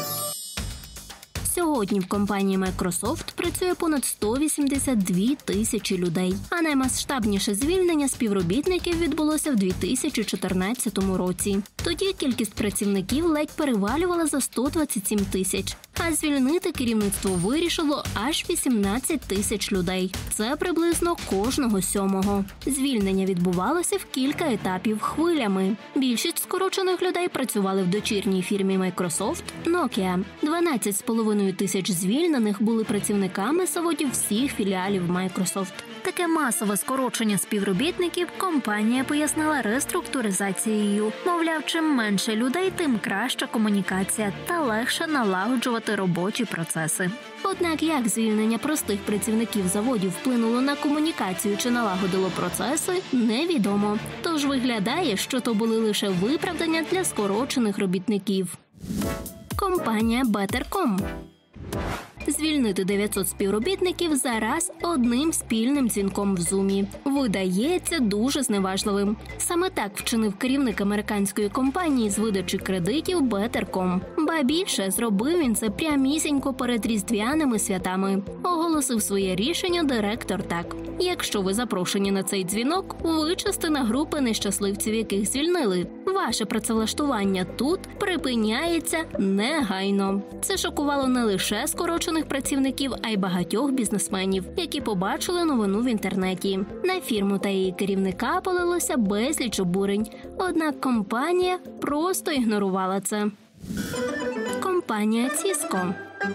Сьогодні в компанії Microsoft працює понад сто вісімдесят дві тисячі людей. А наймасштабніше звільнення співробітників відбулося в дві тисячі чотирнадцятому році. Тоді кількість працівників ледь перевалювала за сто двадцять сім тисяч. А звільнити керівництво вирішило аж вісімнадцять тисяч людей. Це приблизно кожного сьомого. Звільнення відбувалося в кілька етапів хвилями. Більшість скорочених людей працювали в дочірній фірмі Microsoft – Nokia. дванадцять з половиною тисяч звільнених були працівниками заводів всіх філіалів Microsoft. Таке масове скорочення співробітників компанія пояснила реструктуризацією. Мовляв, чим менше людей, тим краща комунікація та легше налагоджувати робочі процеси. Однак, як звільнення простих працівників заводів вплинуло на комунікацію чи налагодило процеси, невідомо. Тож виглядає, що то були лише виправдання для скорочених робітників. Компанія Беттерком. Звільнити дев'ятсот співробітників зараз одним спільним дзвінком в Зумі. Видається дуже зневажливим. Саме так вчинив керівник американської компанії з видачі кредитів Беттерком. Ба більше, зробив він це прямісінько перед різдвяними святами. Оголосив своє рішення директор так. Якщо ви запрошені на цей дзвінок, ви частина групи нещасливців, яких звільнили. Ваше працевлаштування тут припиняється негайно. Це шокувало не лише скорочених працівників, а й багатьох бізнесменів, які побачили новину в інтернеті. На фірму та її керівника полилося безліч обурень. Однак компанія просто ігнорувала це. Компанія Cisco.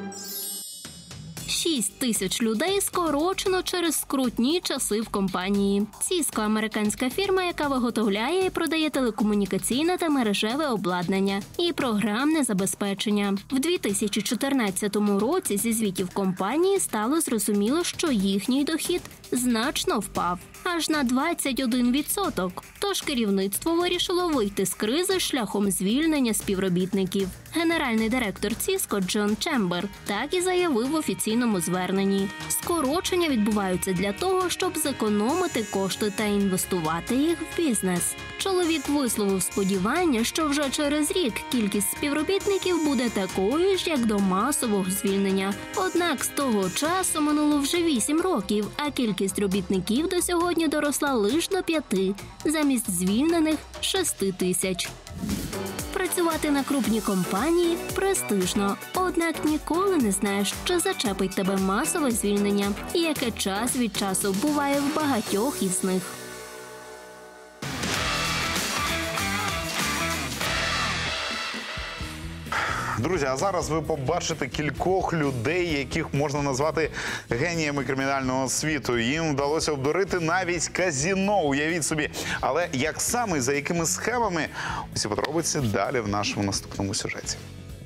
шість тисяч людей скорочено через скрутні часи в компанії. Cisco – американська фірма, яка виготовляє і продає телекомунікаційне та мережеве обладнання і програмне забезпечення. В дві тисячі чотирнадцятому році зі звітів компанії стало зрозуміло, що їхній дохід значно впав – аж на двадцять один відсоток. Тож керівництво вирішило вийти з кризи шляхом звільнення співробітників. Генеральний директор Ціско Джон Чембер так і заявив в офіційному зверненні. Скорочення відбуваються для того, щоб зекономити кошти та інвестувати їх в бізнес. Чоловік висловив сподівання, що вже через рік кількість співробітників буде такою ж, як до масового звільнення. Однак з того часу минуло вже вісім років, а кількість робітників до сьогодні доросла лише до п'яти, замість звільнених – шести тисяч. Працювати на крупній компанії престижно, однак ніколи не знаєш, чи зачепить тебе масове звільнення, і яке час від часу буває в багатьох із них. Друзі, а зараз ви побачите кількох людей, яких можна назвати геніями кримінального світу. Їм вдалося обдурити навіть казино, уявіть собі. Але як саме, за якими схемами? Усі подробиці далі в нашому наступному сюжеті.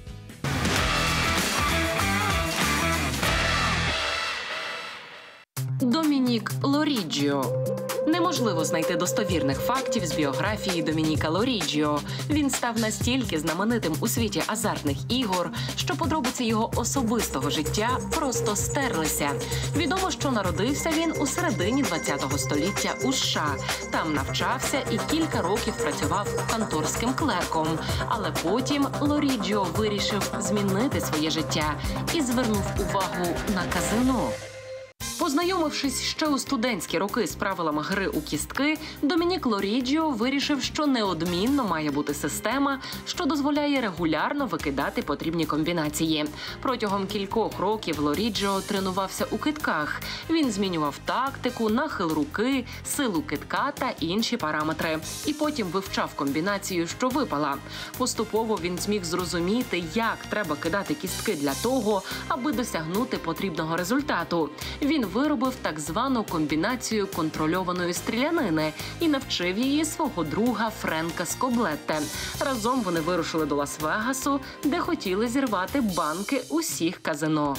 Домінік Лоріджіо. Неможливо знайти достовірних фактів з біографії Домініка Лоріджіо. Він став настільки знаменитим у світі азартних ігор, що подробиці його особистого життя просто стерлися. Відомо, що народився він у середині ХХ століття у США. Там навчався і кілька років працював канторським клерком. Але потім Лоріджіо вирішив змінити своє життя і звернув увагу на казино. Познайомившись ще у студентські роки з правилами гри у кістки, Домінік Лоріджіо вирішив, що неодмінно має бути система, що дозволяє регулярно викидати потрібні комбінації. Протягом кількох років Лоріджіо тренувався у кидках. Він змінював тактику, нахил руки, силу кидка та інші параметри. І потім вивчав комбінацію, що випала. Поступово він зміг зрозуміти, як треба кидати кістки для того, аби досягнути потрібного результату. Він виробив так звану комбінацію контрольованої стрілянини і навчив її свого друга Френка Скоблетте. Разом вони вирушили до Лас-Вегасу, де хотіли зірвати банки усіх казино.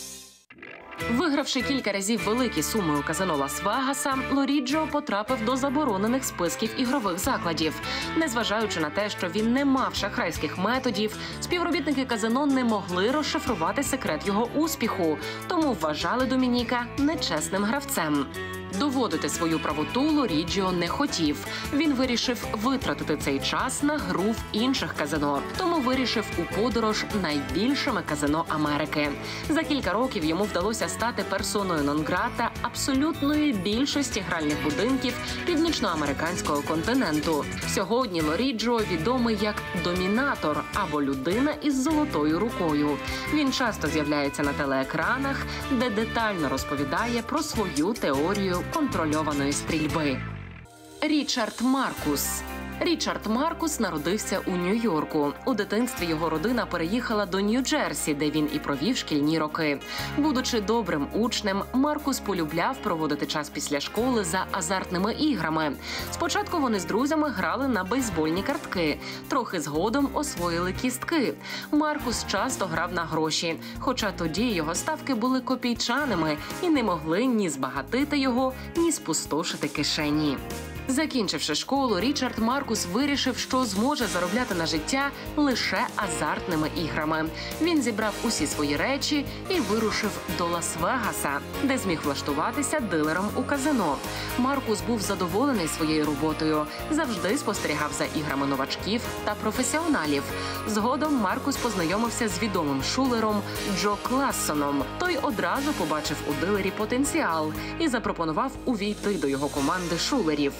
Вигравши кілька разів великі суми у казино Лас-Вегаса, Лоріджіо потрапив до заборонених списків ігрових закладів. Незважаючи на те, що він не мав шахрайських методів, співробітники казино не могли розшифрувати секрет його успіху, тому вважали Домініка нечесним гравцем. Доводити свою правоту Лоріджіо не хотів. Він вирішив витратити цей час на гру в інших казино. Тому вирішив у подорож найбільшими казино Америки. За кілька років йому вдалося стати персоною нон-грата абсолютної більшості гральних будинків північноамериканського континенту. Сьогодні Лоріджіо відомий як домінатор або людина із золотою рукою. Він часто з'являється на телеекранах, де детально розповідає про свою теорію контрольованої стрільби. Річард Маркус. Річард Маркус народився у Нью-Йорку. У дитинстві його родина переїхала до Нью-Джерсі, де він і провів шкільні роки. Будучи добрим учнем, Маркус полюбляв проводити час після школи за азартними іграми. Спочатку вони з друзями грали на бейсбольні картки. Трохи згодом освоїли кістки. Маркус часто грав на гроші, хоча тоді його ставки були копійчаними і не могли ні збагатити його, ні спустошити кишені. Закінчивши школу, Річард Маркус вирішив, що зможе заробляти на життя лише азартними іграми. Він зібрав усі свої речі і вирушив до Лас-Вегаса, де зміг влаштуватися дилером у казино. Маркус був задоволений своєю роботою, завжди спостерігав за іграми новачків та професіоналів. Згодом Маркус познайомився з відомим шулером Джо Классоном. Той одразу побачив у дилері потенціал і запропонував увійти до його команди шулерів.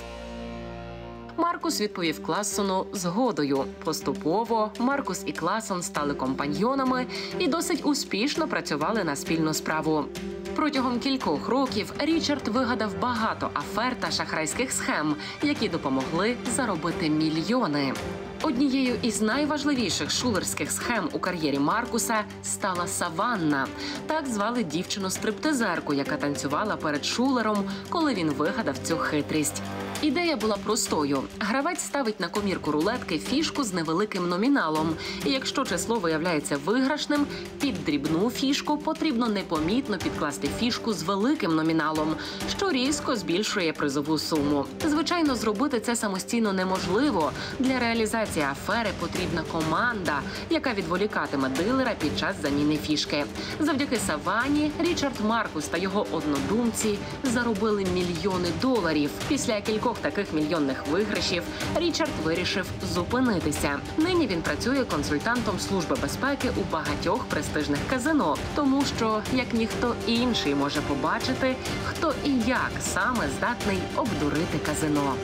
Маркус відповів Классону згодою. Поступово Маркус і Классон стали компаньйонами і досить успішно працювали на спільну справу. Протягом кількох років Річард вигадав багато афер та шахрайських схем, які допомогли заробити мільйони. Однією із найважливіших шулерських схем у кар'єрі Маркуса стала Саванна. Так звали дівчину-стриптизерку, яка танцювала перед шулером, коли він вигадав цю хитрість. Ідея була простою. Гравець ставить на комірку рулетки фішку з невеликим номіналом. І якщо число виявляється виграшним, під дрібну фішку потрібно непомітно підкласти фішку з великим номіналом, що різко збільшує призову суму. Звичайно, зробити це самостійно неможливо. Для реалізації афери потрібна команда, яка відволікатиме дилера під час заміни фішки. Завдяки Савані Річард Маркус та його однодумці заробили мільйони доларів. Після кількох таких мільйонних виграшів Річард вирішив зупинитися. Нині він працює консультантом Служби безпеки у багатьох престижних казино, тому що, як ніхто інший може побачити, хто і як саме здатний обдурити казино.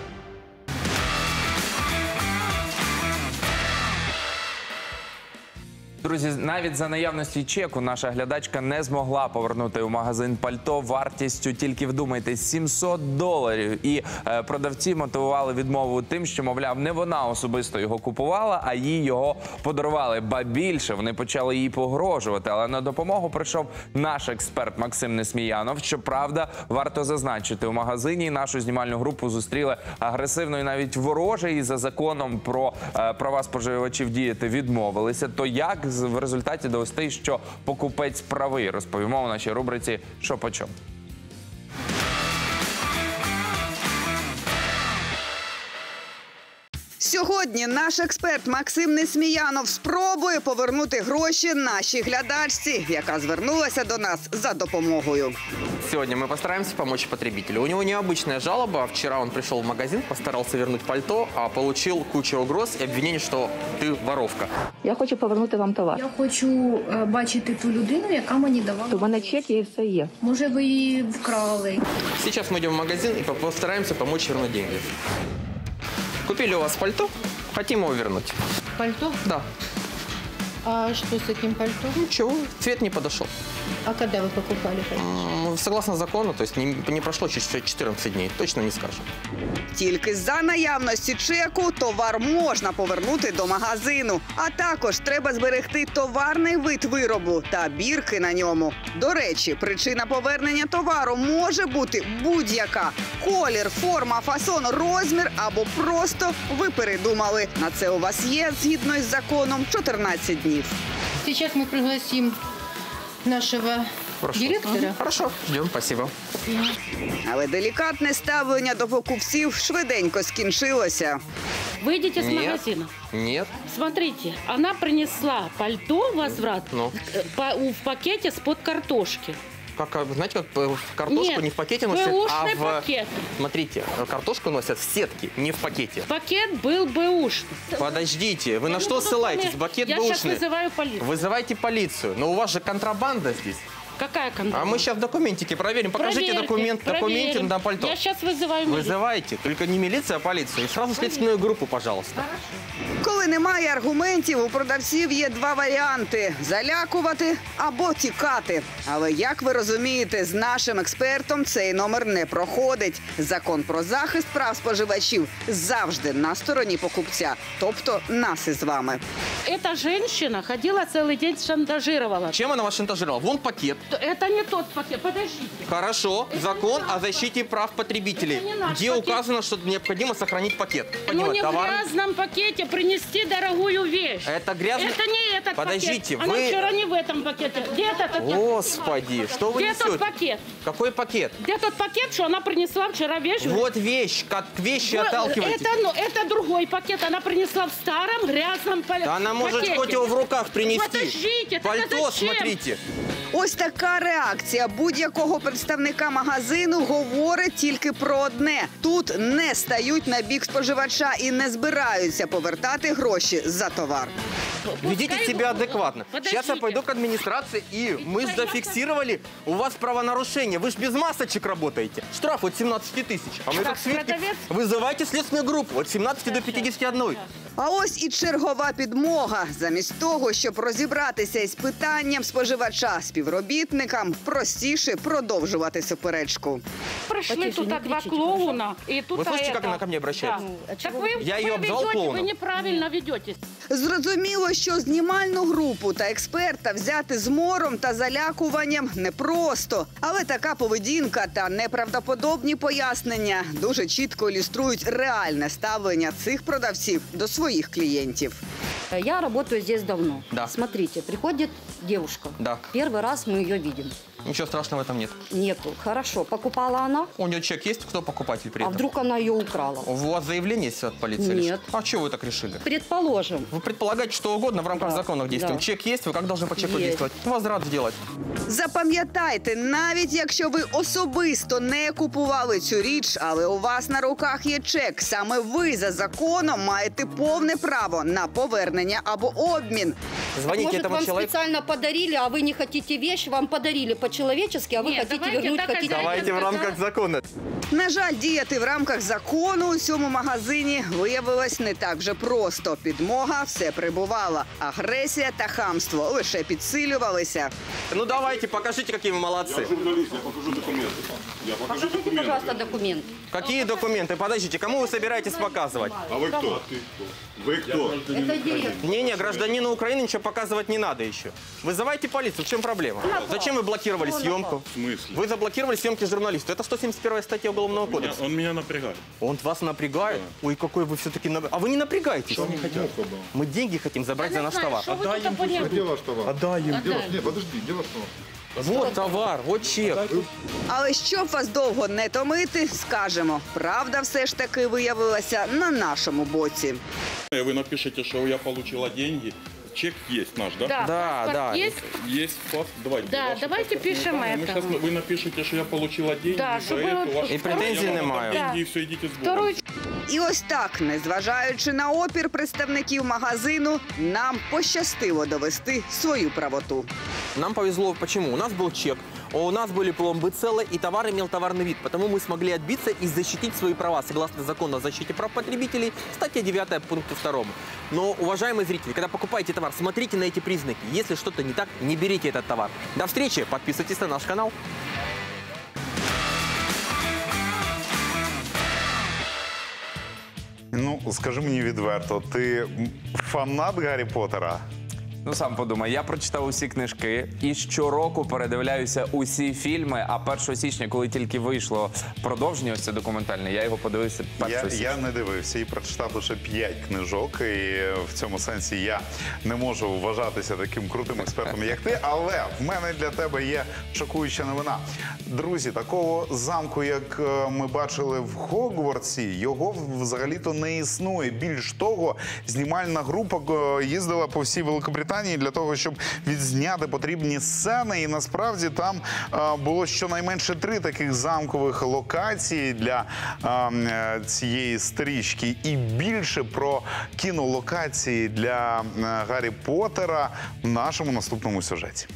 Друзі, навіть за наявності чеку наша глядачка не змогла повернути у магазин пальто вартістю, тільки вдумайтесь, сімсот доларів. І е, продавці мотивували відмову тим, що, мовляв, не вона особисто його купувала, а їй його подарували. Ба більше, вони почали їй погрожувати. Але на допомогу прийшов наш експерт Максим Несміянов. Щоправда, варто зазначити, у магазині нашу знімальну групу зустріли агресивно і навіть вороже, і за законом про е, права споживачів діяти відмовилися. То як в результаті довести, що покупець правий, розповімо у нашій рубриці «Що по чому». Сьогодні наш експерт Максим Несміянов спробує повернути гроші нашій глядачці, яка звернулася до нас за допомогою. Сегодня мы постараемся помочь потребителю. У него необычная жалоба. Вчера он пришел в магазин, постарался вернуть пальто, а получил кучу угроз и обвинений, что ты воровка. Я хочу повернути вам товар. Я хочу е, бачити ту людину, яка мені давала. У мене чек і все є. Може, ви її вкрали. Сейчас мы идем в магазин и постараемся помочь вернуть деньги. Купили у вас пальто, хотим его вернуть. Пальто? Да. А что с этим пальто? Ничего, цвет не подошел. А когда вы покупали пальто? М, Согласно закону, то есть не, не прошло четырнадцать дней, точно не скажем. Тільки за наявності чеку товар можна повернути до магазину. А також треба зберегти товарний вид виробу та бірки на ньому. До речі, причина повернення товару може бути будь-яка. Колір, форма, фасон, розмір або просто ви передумали. На це у вас є, згідно із законом, чотирнадцять днів. Сейчас мы пригласим нашего Хорошо. директора. Хорошо, ждем, спасибо. Але делікатне ставлення до покупців швиденько скінчилося. Выйдите с Нет. магазина. Нет. Смотрите, она принесла пальто возврат Ну. э, по- у- в пакете с-под картошки. Как, а, знаете, как э, картошку Нет, не в пакете носят, а бэушный в... пакет. Смотрите, э, картошку носят в сетке, не в пакете. Пакет был бэушный. Подождите, вы на что ссылаетесь? Пакет Я сейчас бэушный. вызываю полицию. Вызывайте полицию. Но у вас же контрабанда здесь. Какая контрабанда? А мы сейчас документики проверим. Покажите Проверьте, документ, документы проверим. на пальто. Я сейчас вызываю милицию. Вызывайте. Только не милицию, а полицию. И сразу следственную группу, пожалуйста. Коли немає аргументів, у продавців є два варіанти – залякувати або тікати. Але, як ви розумієте, з нашим експертом цей номер не проходить. Закон про захист прав споживачів завжди на стороні покупця, тобто нас із вами. Эта женщина ходила целый день, шантажировала. Чем она вас шантажировала? Вон пакет. Это не тот пакет, подождите. Хорошо. Закон о защите прав потребителей. Это не наш Где пакет. указано, что необходимо сохранить пакет? Ну Понимаю, не в товар. грязном пакете принести дорогую вещь. Это грязный... Это не этот Подождите, пакет. Она вы- вчера не в этом пакете. Где этот пакет? Господи, что вы Где несете? тот пакет? Какой пакет? Где тот пакет, что она принесла вчера вещь? Вот вещь, как к вещи Вот, отталкиваетесь. Это, ну, это другой пакет. Она принесла в старом грязном па- Да она может пакете. хоть его в руках принести. Подождите, так Пальто, а зачем? смотрите. Ось така реакція будь-якого представника магазину говорить тільки про одне. Тут не стають на бік споживача і не збираються повертати гроші за товар. Ведите себя адекватно. Сейчас я пойду к администрации, и мы зафиксировали у вас правонарушение. Вы же без масочек работаете. Штраф от семнадцати тысяч. А мы Так, как свидки. продавец? Вызывайте следственную группу от семнадцати до пятидесяти одной. А ось і чергова підмога. Замість того, щоб розібратися із питанням споживача, співробітникам простіше продовжувати суперечку. Пришли тут два клоуна. И тут слышите, это. как она ко мне обращается? Да. Так вы, Я вы ее обзывал ведете, клоуном? вы неправильно ведетесь. Зрозуміло, що знімальну групу та експерта взяти з мором та залякуванням непросто. Але така поведінка та неправдоподобні пояснення дуже чітко ілюструють реальне ставлення цих продавців до своїх клієнтів. Я работаю здесь давно. Да. Смотрите, приходит девушка. Да. Первый раз мы ее видим. Ничего страшного в этом нет. Нету. Хорошо. Покупала она? У нее чек есть? Кто покупатель при А этом? вдруг она ее украла? У вас заявление есть от полиции? или Нет. что? А чего вы так решили? Предположим. Вы предполагаете что угодно в рамках Да, законов действуем. да. Чек есть, вы как должны по чеку Есть. действовать? Возврат сделать. Запам'ятайте, навіть якщо ви особисто не купували цю річ, але у вас на руках є чек, саме ви за законом маєте повне право на повернення або обмін. Звоните Может, этому вам человеку. специально подарили, а вы не хотите вещь, вам подарили по-человечески, а вы Нет, хотите давайте вернуть, так, хотите... Давайте в рамках закона. На жаль, діяти в рамках закону у цьому магазині виявилось не так вже просто. Підмога все прибувала. Агресія та хамство лише підсилювалися. Ну давайте, покажите, какие вы молодцы. Я журналист, я покажу документы. Я покажу Покажите, документы. пожалуйста, документ. Какие документы? Подождите, кому вы собираетесь показывать? А вы кто? Вы кто? Это директор. Не-не, гражданину Украины ничего показывать не надо еще. Вызывайте полицию, в чем проблема? Зачем вы блокировали съемку? В смысле? Вы заблокировали съемки журналиста. Это сто семьдесят первая статья Уголовного кодекса. Он меня напрягает. Он вас напрягает? Ой, какой вы все-таки... нап- А вы не напрягаетесь. Что они хотят? Мы деньги хотим забрать за наш товар. Отдай им. Где ваш товар? Отдай им. Где ваш- Нет, подожди, где ваш товар? Вот товар, вот чек. Але щоб вас довго не томити, скажемо, правда все ж таки виявилася на нашому боці. Вы напишите, что я получила деньги. Чек есть наш, да? Да, Да, паспорт да. есть? Есть паспорт. Давайте. Да, ваши давайте паспортные пишем данные. Мы это. щас- вы напишите, что я получила деньги. Да, за чтобы это вот- ваш И паспорт. претензий Я вам немає. отдам деньги Да. и все, идите с Богом. Второй І ось так, незважаючи на опір представників магазину, нам пощастило довести свою правоту. Нам повезло, почему? У нас был чек, у нас были пломбы целые, и товар имел товарный вид. Потому мы смогли отбиться и защитить свои права согласно закону о защите прав потребителей, статья девятая, пункту второму. Но, уважаемые зрители, когда покупаете товар, смотрите на эти признаки. Если что-то не так, не берите этот товар. До встречи, подписывайтесь на наш канал. Ну, скажи мені відверто, ти фанат Гаррі Поттера? Ну, сам подумай, я прочитав усі книжки і щороку передивляюся усі фільми, а першого січня, коли тільки вийшло продовження, ось це документальне, я його подивився першого Я, січня. я не дивився і прочитав лише п'ять книжок, і в цьому сенсі я не можу вважатися таким крутим експертом, як ти, але в мене для тебе є шокуюча новина. Друзі, такого замку, як е, ми бачили в Гогвартсі, його взагалі-то не існує. Більш того, знімальна група е, їздила по всій Великобританії для того, щоб відзняти потрібні сцени, і насправді там е, було щонайменше три таких замкових локації для е, цієї стрічки. І більше про кінолокації для е, Гаррі Поттера в нашому наступному сюжеті.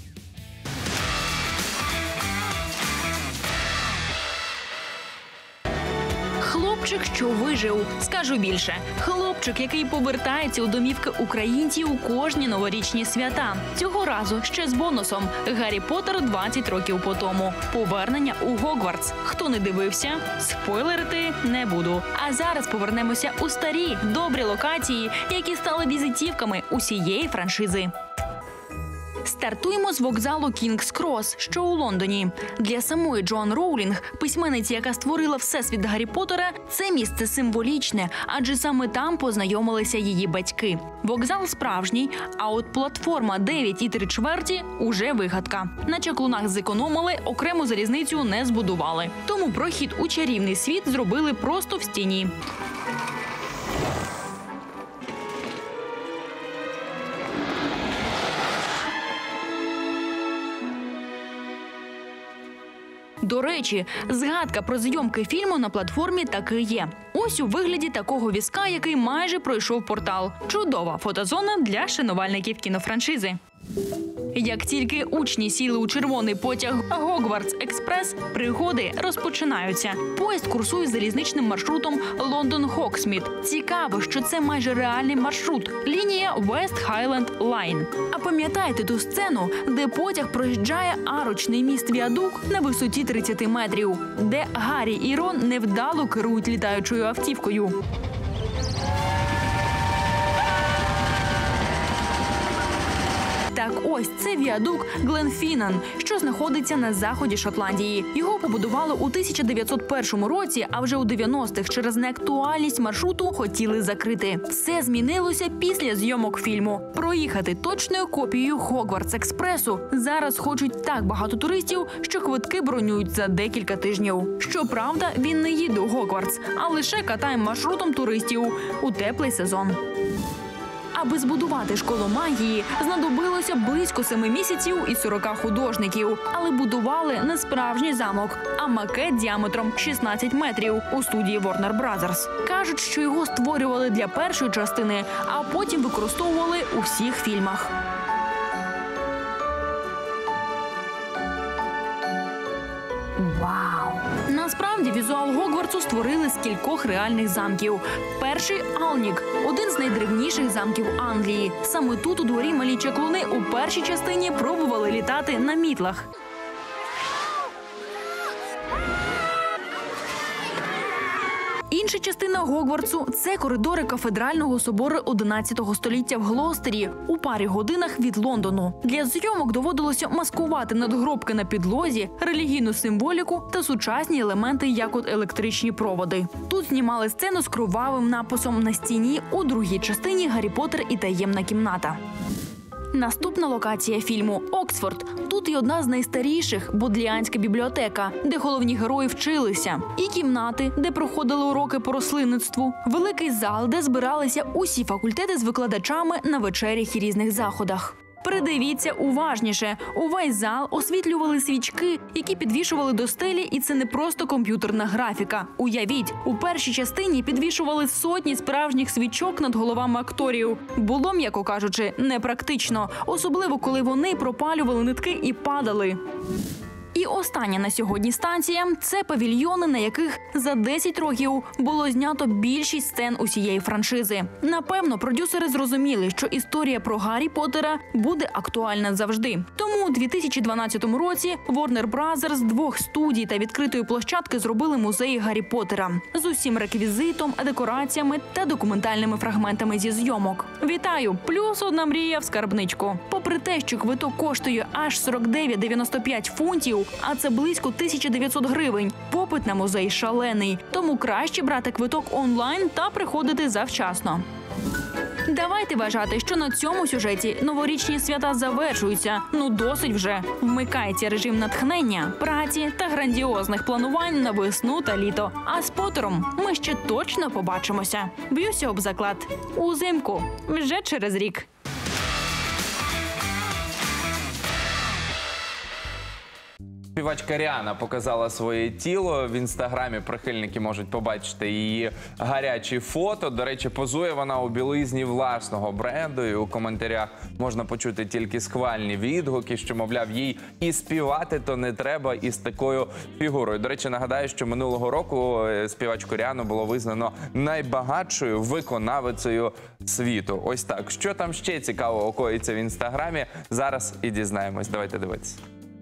Хлопчик, що вижив. Скажу більше. Хлопчик, який повертається у домівки українців у кожні новорічні свята. Цього разу ще з бонусом. Гаррі Поттер двадцять років по тому. Повернення у Гогвартс. Хто не дивився, спойлерити не буду. А зараз повернемося у старі, добрі локації, які стали візитівками усієї франшизи. Стартуємо з вокзалу Кінгс Крос, що у Лондоні. Для самої Джоан Роулінг, письменниці, яка створила всесвіт Гаррі Поттера, це місце символічне, адже саме там познайомилися її батьки. Вокзал справжній, а от платформа дев'ять і три чверті – уже вигадка. На чаклунах зекономили, окрему залізницю не збудували. Тому прохід у чарівний світ зробили просто в стіні. До речі, згадка про зйомки фільму на платформі таки є. Ось у вигляді такого візка, який майже пройшов портал. Чудова фотозона для шанувальників кінофраншизи. Як тільки учні сіли у червоний потяг Гогвартс Експрес, пригоди розпочинаються. Поїзд курсує залізничним маршрутом Лондон-Хоксміт. Цікаво, що це майже реальний маршрут – лінія West Highland Line. А пам'ятаєте ту сцену, де потяг проїжджає арочний міст-віадук на висоті тридцять метрів, де Гаррі і Рон невдало керують літаючою автівкою? ось це віадук Гленфінан, що знаходиться на заході Шотландії. Його побудували у тисяча дев'ятсот першому році, а вже у дев'яностих через неактуальність маршруту хотіли закрити. Все змінилося після зйомок фільму. Проїхати точною копією Хогвартс-експресу зараз хочуть так багато туристів, що квитки бронюють за декілька тижнів. Щоправда, він не їде у Гогвартс, а лише катає маршрутом туристів у теплий сезон. Аби збудувати школу магії, знадобилося близько семи місяців і сорока художників. Але будували не справжній замок, а макет діаметром шістнадцять метрів у студії Warner Brothers. Кажуть, що його створювали для першої частини, а потім використовували у всіх фільмах. Вау! Насправді, візуал Гогвартсу створили з кількох реальних замків. Перший – Алнік – один з найдревніших замків Англії. Саме тут у дворі малі чаклуни у першій частині пробували літати на мітлах. Інша частина Гогвартсу – це коридори кафедрального собору одинадцятого століття в Глостері у парі годинах від Лондону. Для зйомок доводилося маскувати надгробки на підлозі, релігійну символіку та сучасні елементи, як от електричні проводи. Тут знімали сцену з кровавим написом на стіні у другій частині «Гаррі Поттер і таємна кімната». Наступна локація фільму – Оксфорд. Тут і одна з найстаріших – Бодліанська бібліотека, де головні герої вчилися. І кімнати, де проходили уроки по рослинництву. Великий зал, де збиралися усі факультети з викладачами на вечерях і різних заходах. Придивіться уважніше. Увесь зал освітлювали свічки, які підвішували до стелі, і це не просто комп'ютерна графіка. Уявіть, у першій частині підвішували сотні справжніх свічок над головами акторів. Було, м'яко кажучи, непрактично, особливо коли вони пропалювали нитки і падали. І остання на сьогодні станція – це павільйони, на яких за десять років було знято більшість сцен усієї франшизи. Напевно, продюсери зрозуміли, що історія про Гаррі Поттера буде актуальна завжди. Тому у дві тисячі дванадцятому році Warner Brothers з двох студій та відкритої площадки зробили музей Гаррі Поттера з усім реквізитом, декораціями та документальними фрагментами зі зйомок. Вітаю! Плюс одна мрія в скарбничку. Попри те, що квиток коштує аж сорок дев'ять дев'яносто п'ять фунтів, а це близько тисяча дев'ятсот гривень. Попит на музей шалений, тому краще брати квиток онлайн та приходити завчасно. Давайте вважати, що на цьому сюжеті новорічні свята завершуються. Ну досить вже. Вмикається режим натхнення, праці та грандіозних планувань на весну та літо. А з Поттером ми ще точно побачимося. Б'юся об заклад. Узимку. Вже через рік. Співачка Ріана показала своє тіло. В інстаграмі прихильники можуть побачити її гарячі фото. До речі, позує вона у білизні власного бренду. І у коментарях можна почути тільки схвальні відгуки, що, мовляв, їй і співати-то не треба із такою фігурою. До речі, нагадаю, що минулого року співачку Ріану було визнано найбагатшою виконавицею світу. Ось так. Що там ще цікавого коїться в інстаграмі, зараз і дізнаємось. Давайте дивитися.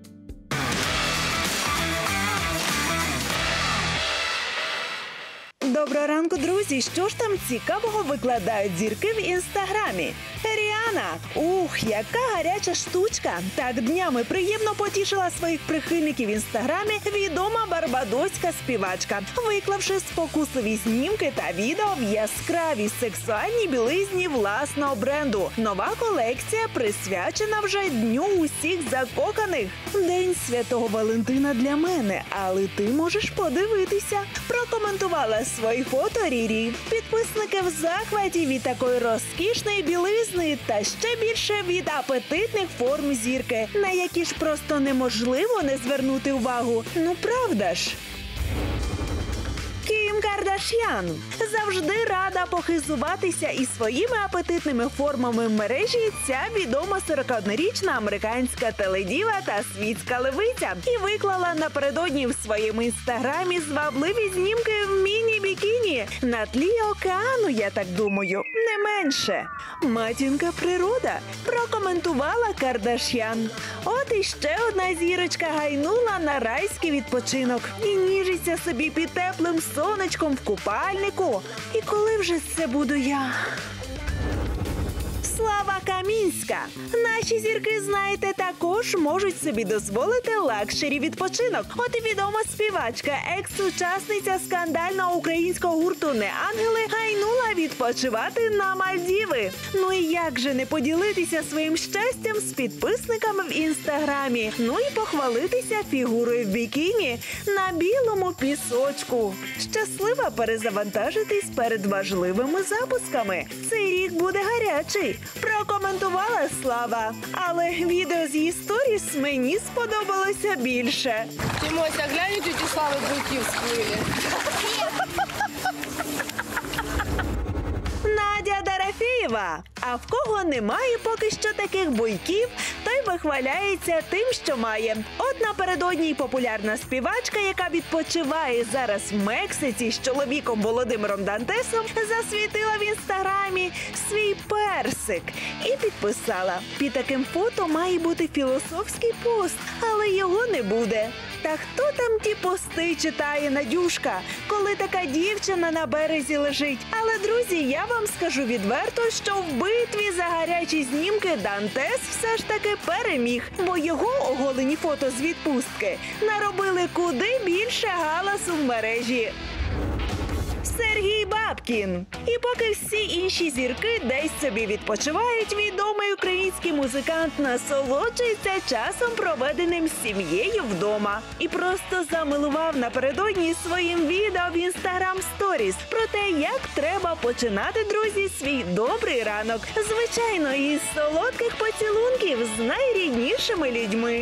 Доброго ранку, друзі! Що ж там цікавого викладають зірки в інстаграмі? Ріана! Ух, яка гаряча штучка! Так днями приємно потішила своїх прихильників в інстаграмі відома барбадоська співачка, виклавши спокусові знімки та відео в яскравій сексуальній білизні власного бренду. Нова колекція присвячена вже Дню усіх закоханих. День Святого Валентина для мене, але ти можеш подивитися. Прокоментувала свої фото Рірі. Підписники в захваті від такої розкішної білизни та ще більше від апетитних форм зірки, на які ж просто неможливо не звернути увагу. Ну правда ж? Кім Кардаш'ян завжди рада похизуватися із своїми апетитними формами в мережі ця відома сорокаоднорічна американська теледіва та світська левиця і виклала напередодні в своєму інстаграмі звабливі знімки в міні-бікіні на тлі океану, я так думаю, не менше. Матінка природа прокоментувала Кардаш'ян. От і ще одна зірочка гайнула на райський відпочинок і ніжиться собі під теплим сонечком в купальнику. І коли вже це буду я? Слава Камінська. Наші зірки, знаєте, також можуть собі дозволити лакшері відпочинок. От і відома співачка, екс-учасниця скандального українського гурту «Не ангели» гайнула відпочивати на Мальдіви. Ну і як же не поділитися своїм щастям з підписниками в інстаграмі? Ну і похвалитися фігурою в бікіні на білому пісочку. Щаслива перезавантажитись перед важливими запусками. Цей рік буде гарячий. Прокоментувала Слава. Але відео з її сторіс мені сподобалося більше. Тимося, глянь, тіті Слави буйки всплили. Надя Дорофєєва. А в кого немає поки що таких буйків, той вихваляється тим, що має. От напередодні популярна співачка, яка відпочиває зараз в Мексиці з чоловіком Володимиром Дантесом, засвітила в інстаграмі свій персик і підписала: під таким фото має бути філософський пост, але його не буде. Та хто там ті пости читає, Надюшка, коли така дівчина на березі лежить? Але, друзі, я вам скажу відверто, що в битві за гарячі знімки Дантес все ж таки переміг, бо його оголені фото з відпустки наробили куди більше галасу в мережі. Сергій Бабкін. І поки всі інші зірки десь собі відпочивають, відомий український музикант насолоджується часом, проведеним з сім'єю вдома. І просто замилував напередодні своїм відео в Instagram Stories про те, як треба починати, друзі, свій добрий ранок. Звичайно, із солодких поцілунків з найріднішими людьми.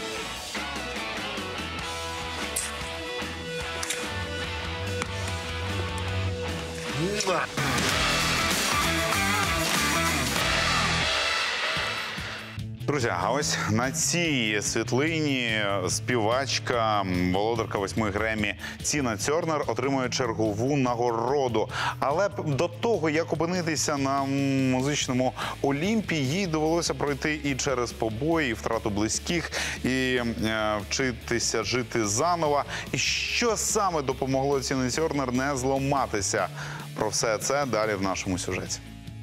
Друзі, а ось на цій світлині співачка, володарка восьми Греммі Тіна Тернер отримує чергову нагороду. Але до того, як опинитися на музичному Олімпі, їй довелося пройти і через побої, і втрату близьких, і е, вчитися жити заново. І що саме допомогло Тіні Тернер не зламатися? Про все це далі в нашому сюжеті.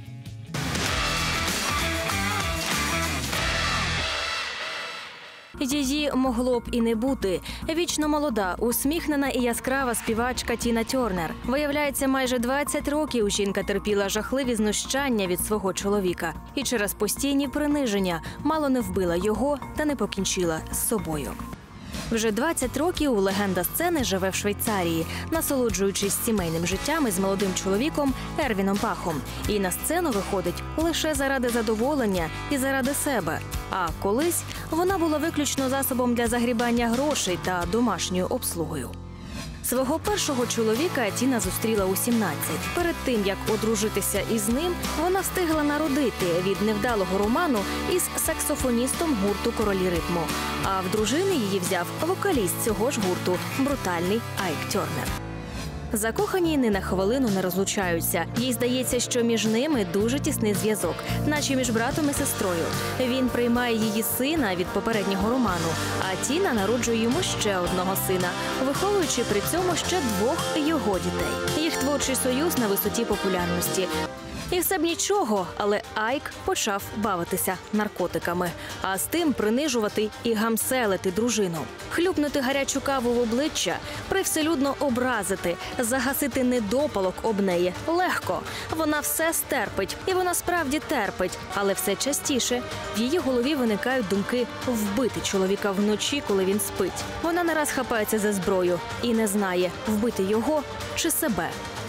Її могло б і не бути. Вічно молода, усміхнена і яскрава співачка Тіна Тернер. Виявляється, майже двадцять років жінка терпіла жахливі знущання від свого чоловіка. І через постійні приниження мало не вбила його та не покінчила з собою. Вже двадцять років легенда сцени живе в Швейцарії, насолоджуючись сімейним життям із молодим чоловіком Ервіном Пахом. І на сцену виходить лише заради задоволення і заради себе. А колись вона була виключно засобом для загрібання грошей та домашньою обслугою. Свого першого чоловіка Тіна зустріла у сімнадцять. Перед тим, як одружитися із ним, вона встигла народити від невдалого роману із саксофоністом гурту «Королі ритму». А в дружини її взяв вокаліст цього ж гурту – брутальний Айк Тернер. Закохані ні на хвилину не розлучаються. Їй здається, що між ними дуже тісний зв'язок, наче між братом і сестрою. Він приймає її сина від попереднього роману, а Тіна народжує йому ще одного сина, виховуючи при цьому ще двох його дітей. Їх творчий союз на висоті популярності. І все б нічого, але Айк почав бавитися наркотиками, а з тим принижувати і гамселити дружину. Хлюпнути гарячу каву в обличчя, привселюдно образити, загасити недопалок об неї легко. Вона все стерпить, і вона справді терпить, але все частіше в її голові виникають думки вбити чоловіка вночі, коли він спить. Вона не раз хапається за зброю і не знає, вбити його чи себе.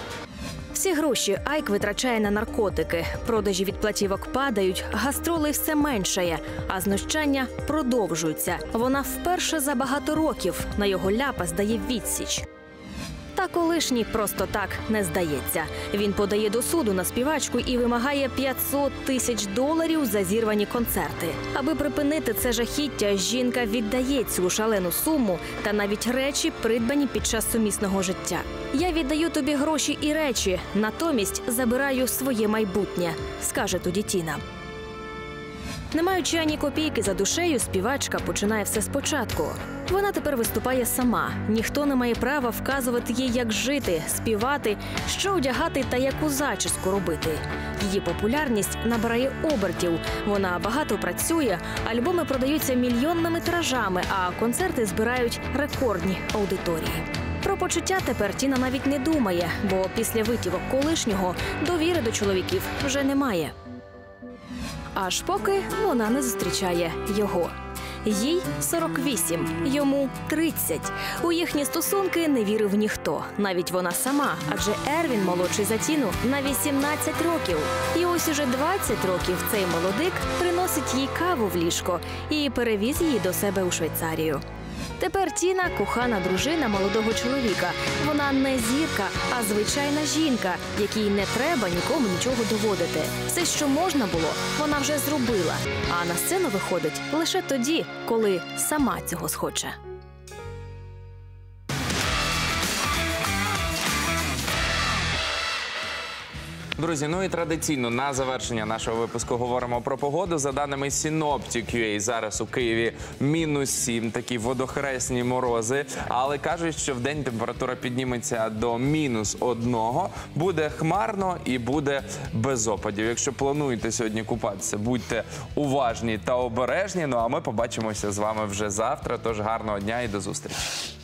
Всі гроші Айк витрачає на наркотики, продажі від платівок падають, гастроли все меншає, а знущання продовжуються. Вона вперше за багато років на його ляпас дає відсіч. Та колишній просто так не здається. Він подає до суду на співачку і вимагає п'ятсот тисяч доларів за зірвані концерти. Аби припинити це жахіття, жінка віддає цю шалену суму та навіть речі, придбані під час сумісного життя. «Я віддаю тобі гроші і речі, натомість забираю своє майбутнє», – скаже тоді Тіна. Не маючи ані копійки за душею, співачка починає все спочатку. Вона тепер виступає сама. Ніхто не має права вказувати їй, як жити, співати, що одягати та яку зачіску робити. Її популярність набирає обертів. Вона багато працює, альбоми продаються мільйонними тиражами, а концерти збирають рекордні аудиторії. Про почуття тепер Тіна навіть не думає, бо після витівок колишнього довіри до чоловіків вже немає. Аж поки вона не зустрічає його. Їй сорок вісім, йому тридцять. У їхні стосунки не вірив ніхто, навіть вона сама, адже Ервін молодший за Тіну на вісімнадцять років. І ось уже двадцять років цей молодик приносить їй каву в ліжко і перевіз її до себе у Швейцарію. Тепер Тіна – кохана дружина молодого чоловіка. Вона не зірка, а звичайна жінка, якій не треба нікому нічого доводити. Все, що можна було, вона вже зробила. А на сцену виходить лише тоді, коли сама цього схоче. Друзі, ну і традиційно на завершення нашого випуску говоримо про погоду. За даними Синоптик точка ю а, зараз у Києві мінус сім, такі водохресні морози. Але кажуть, що вдень температура підніметься до мінус одного. Буде хмарно і буде без опадів. Якщо плануєте сьогодні купатися, будьте уважні та обережні. Ну а ми побачимося з вами вже завтра. Тож гарного дня і до зустрічі.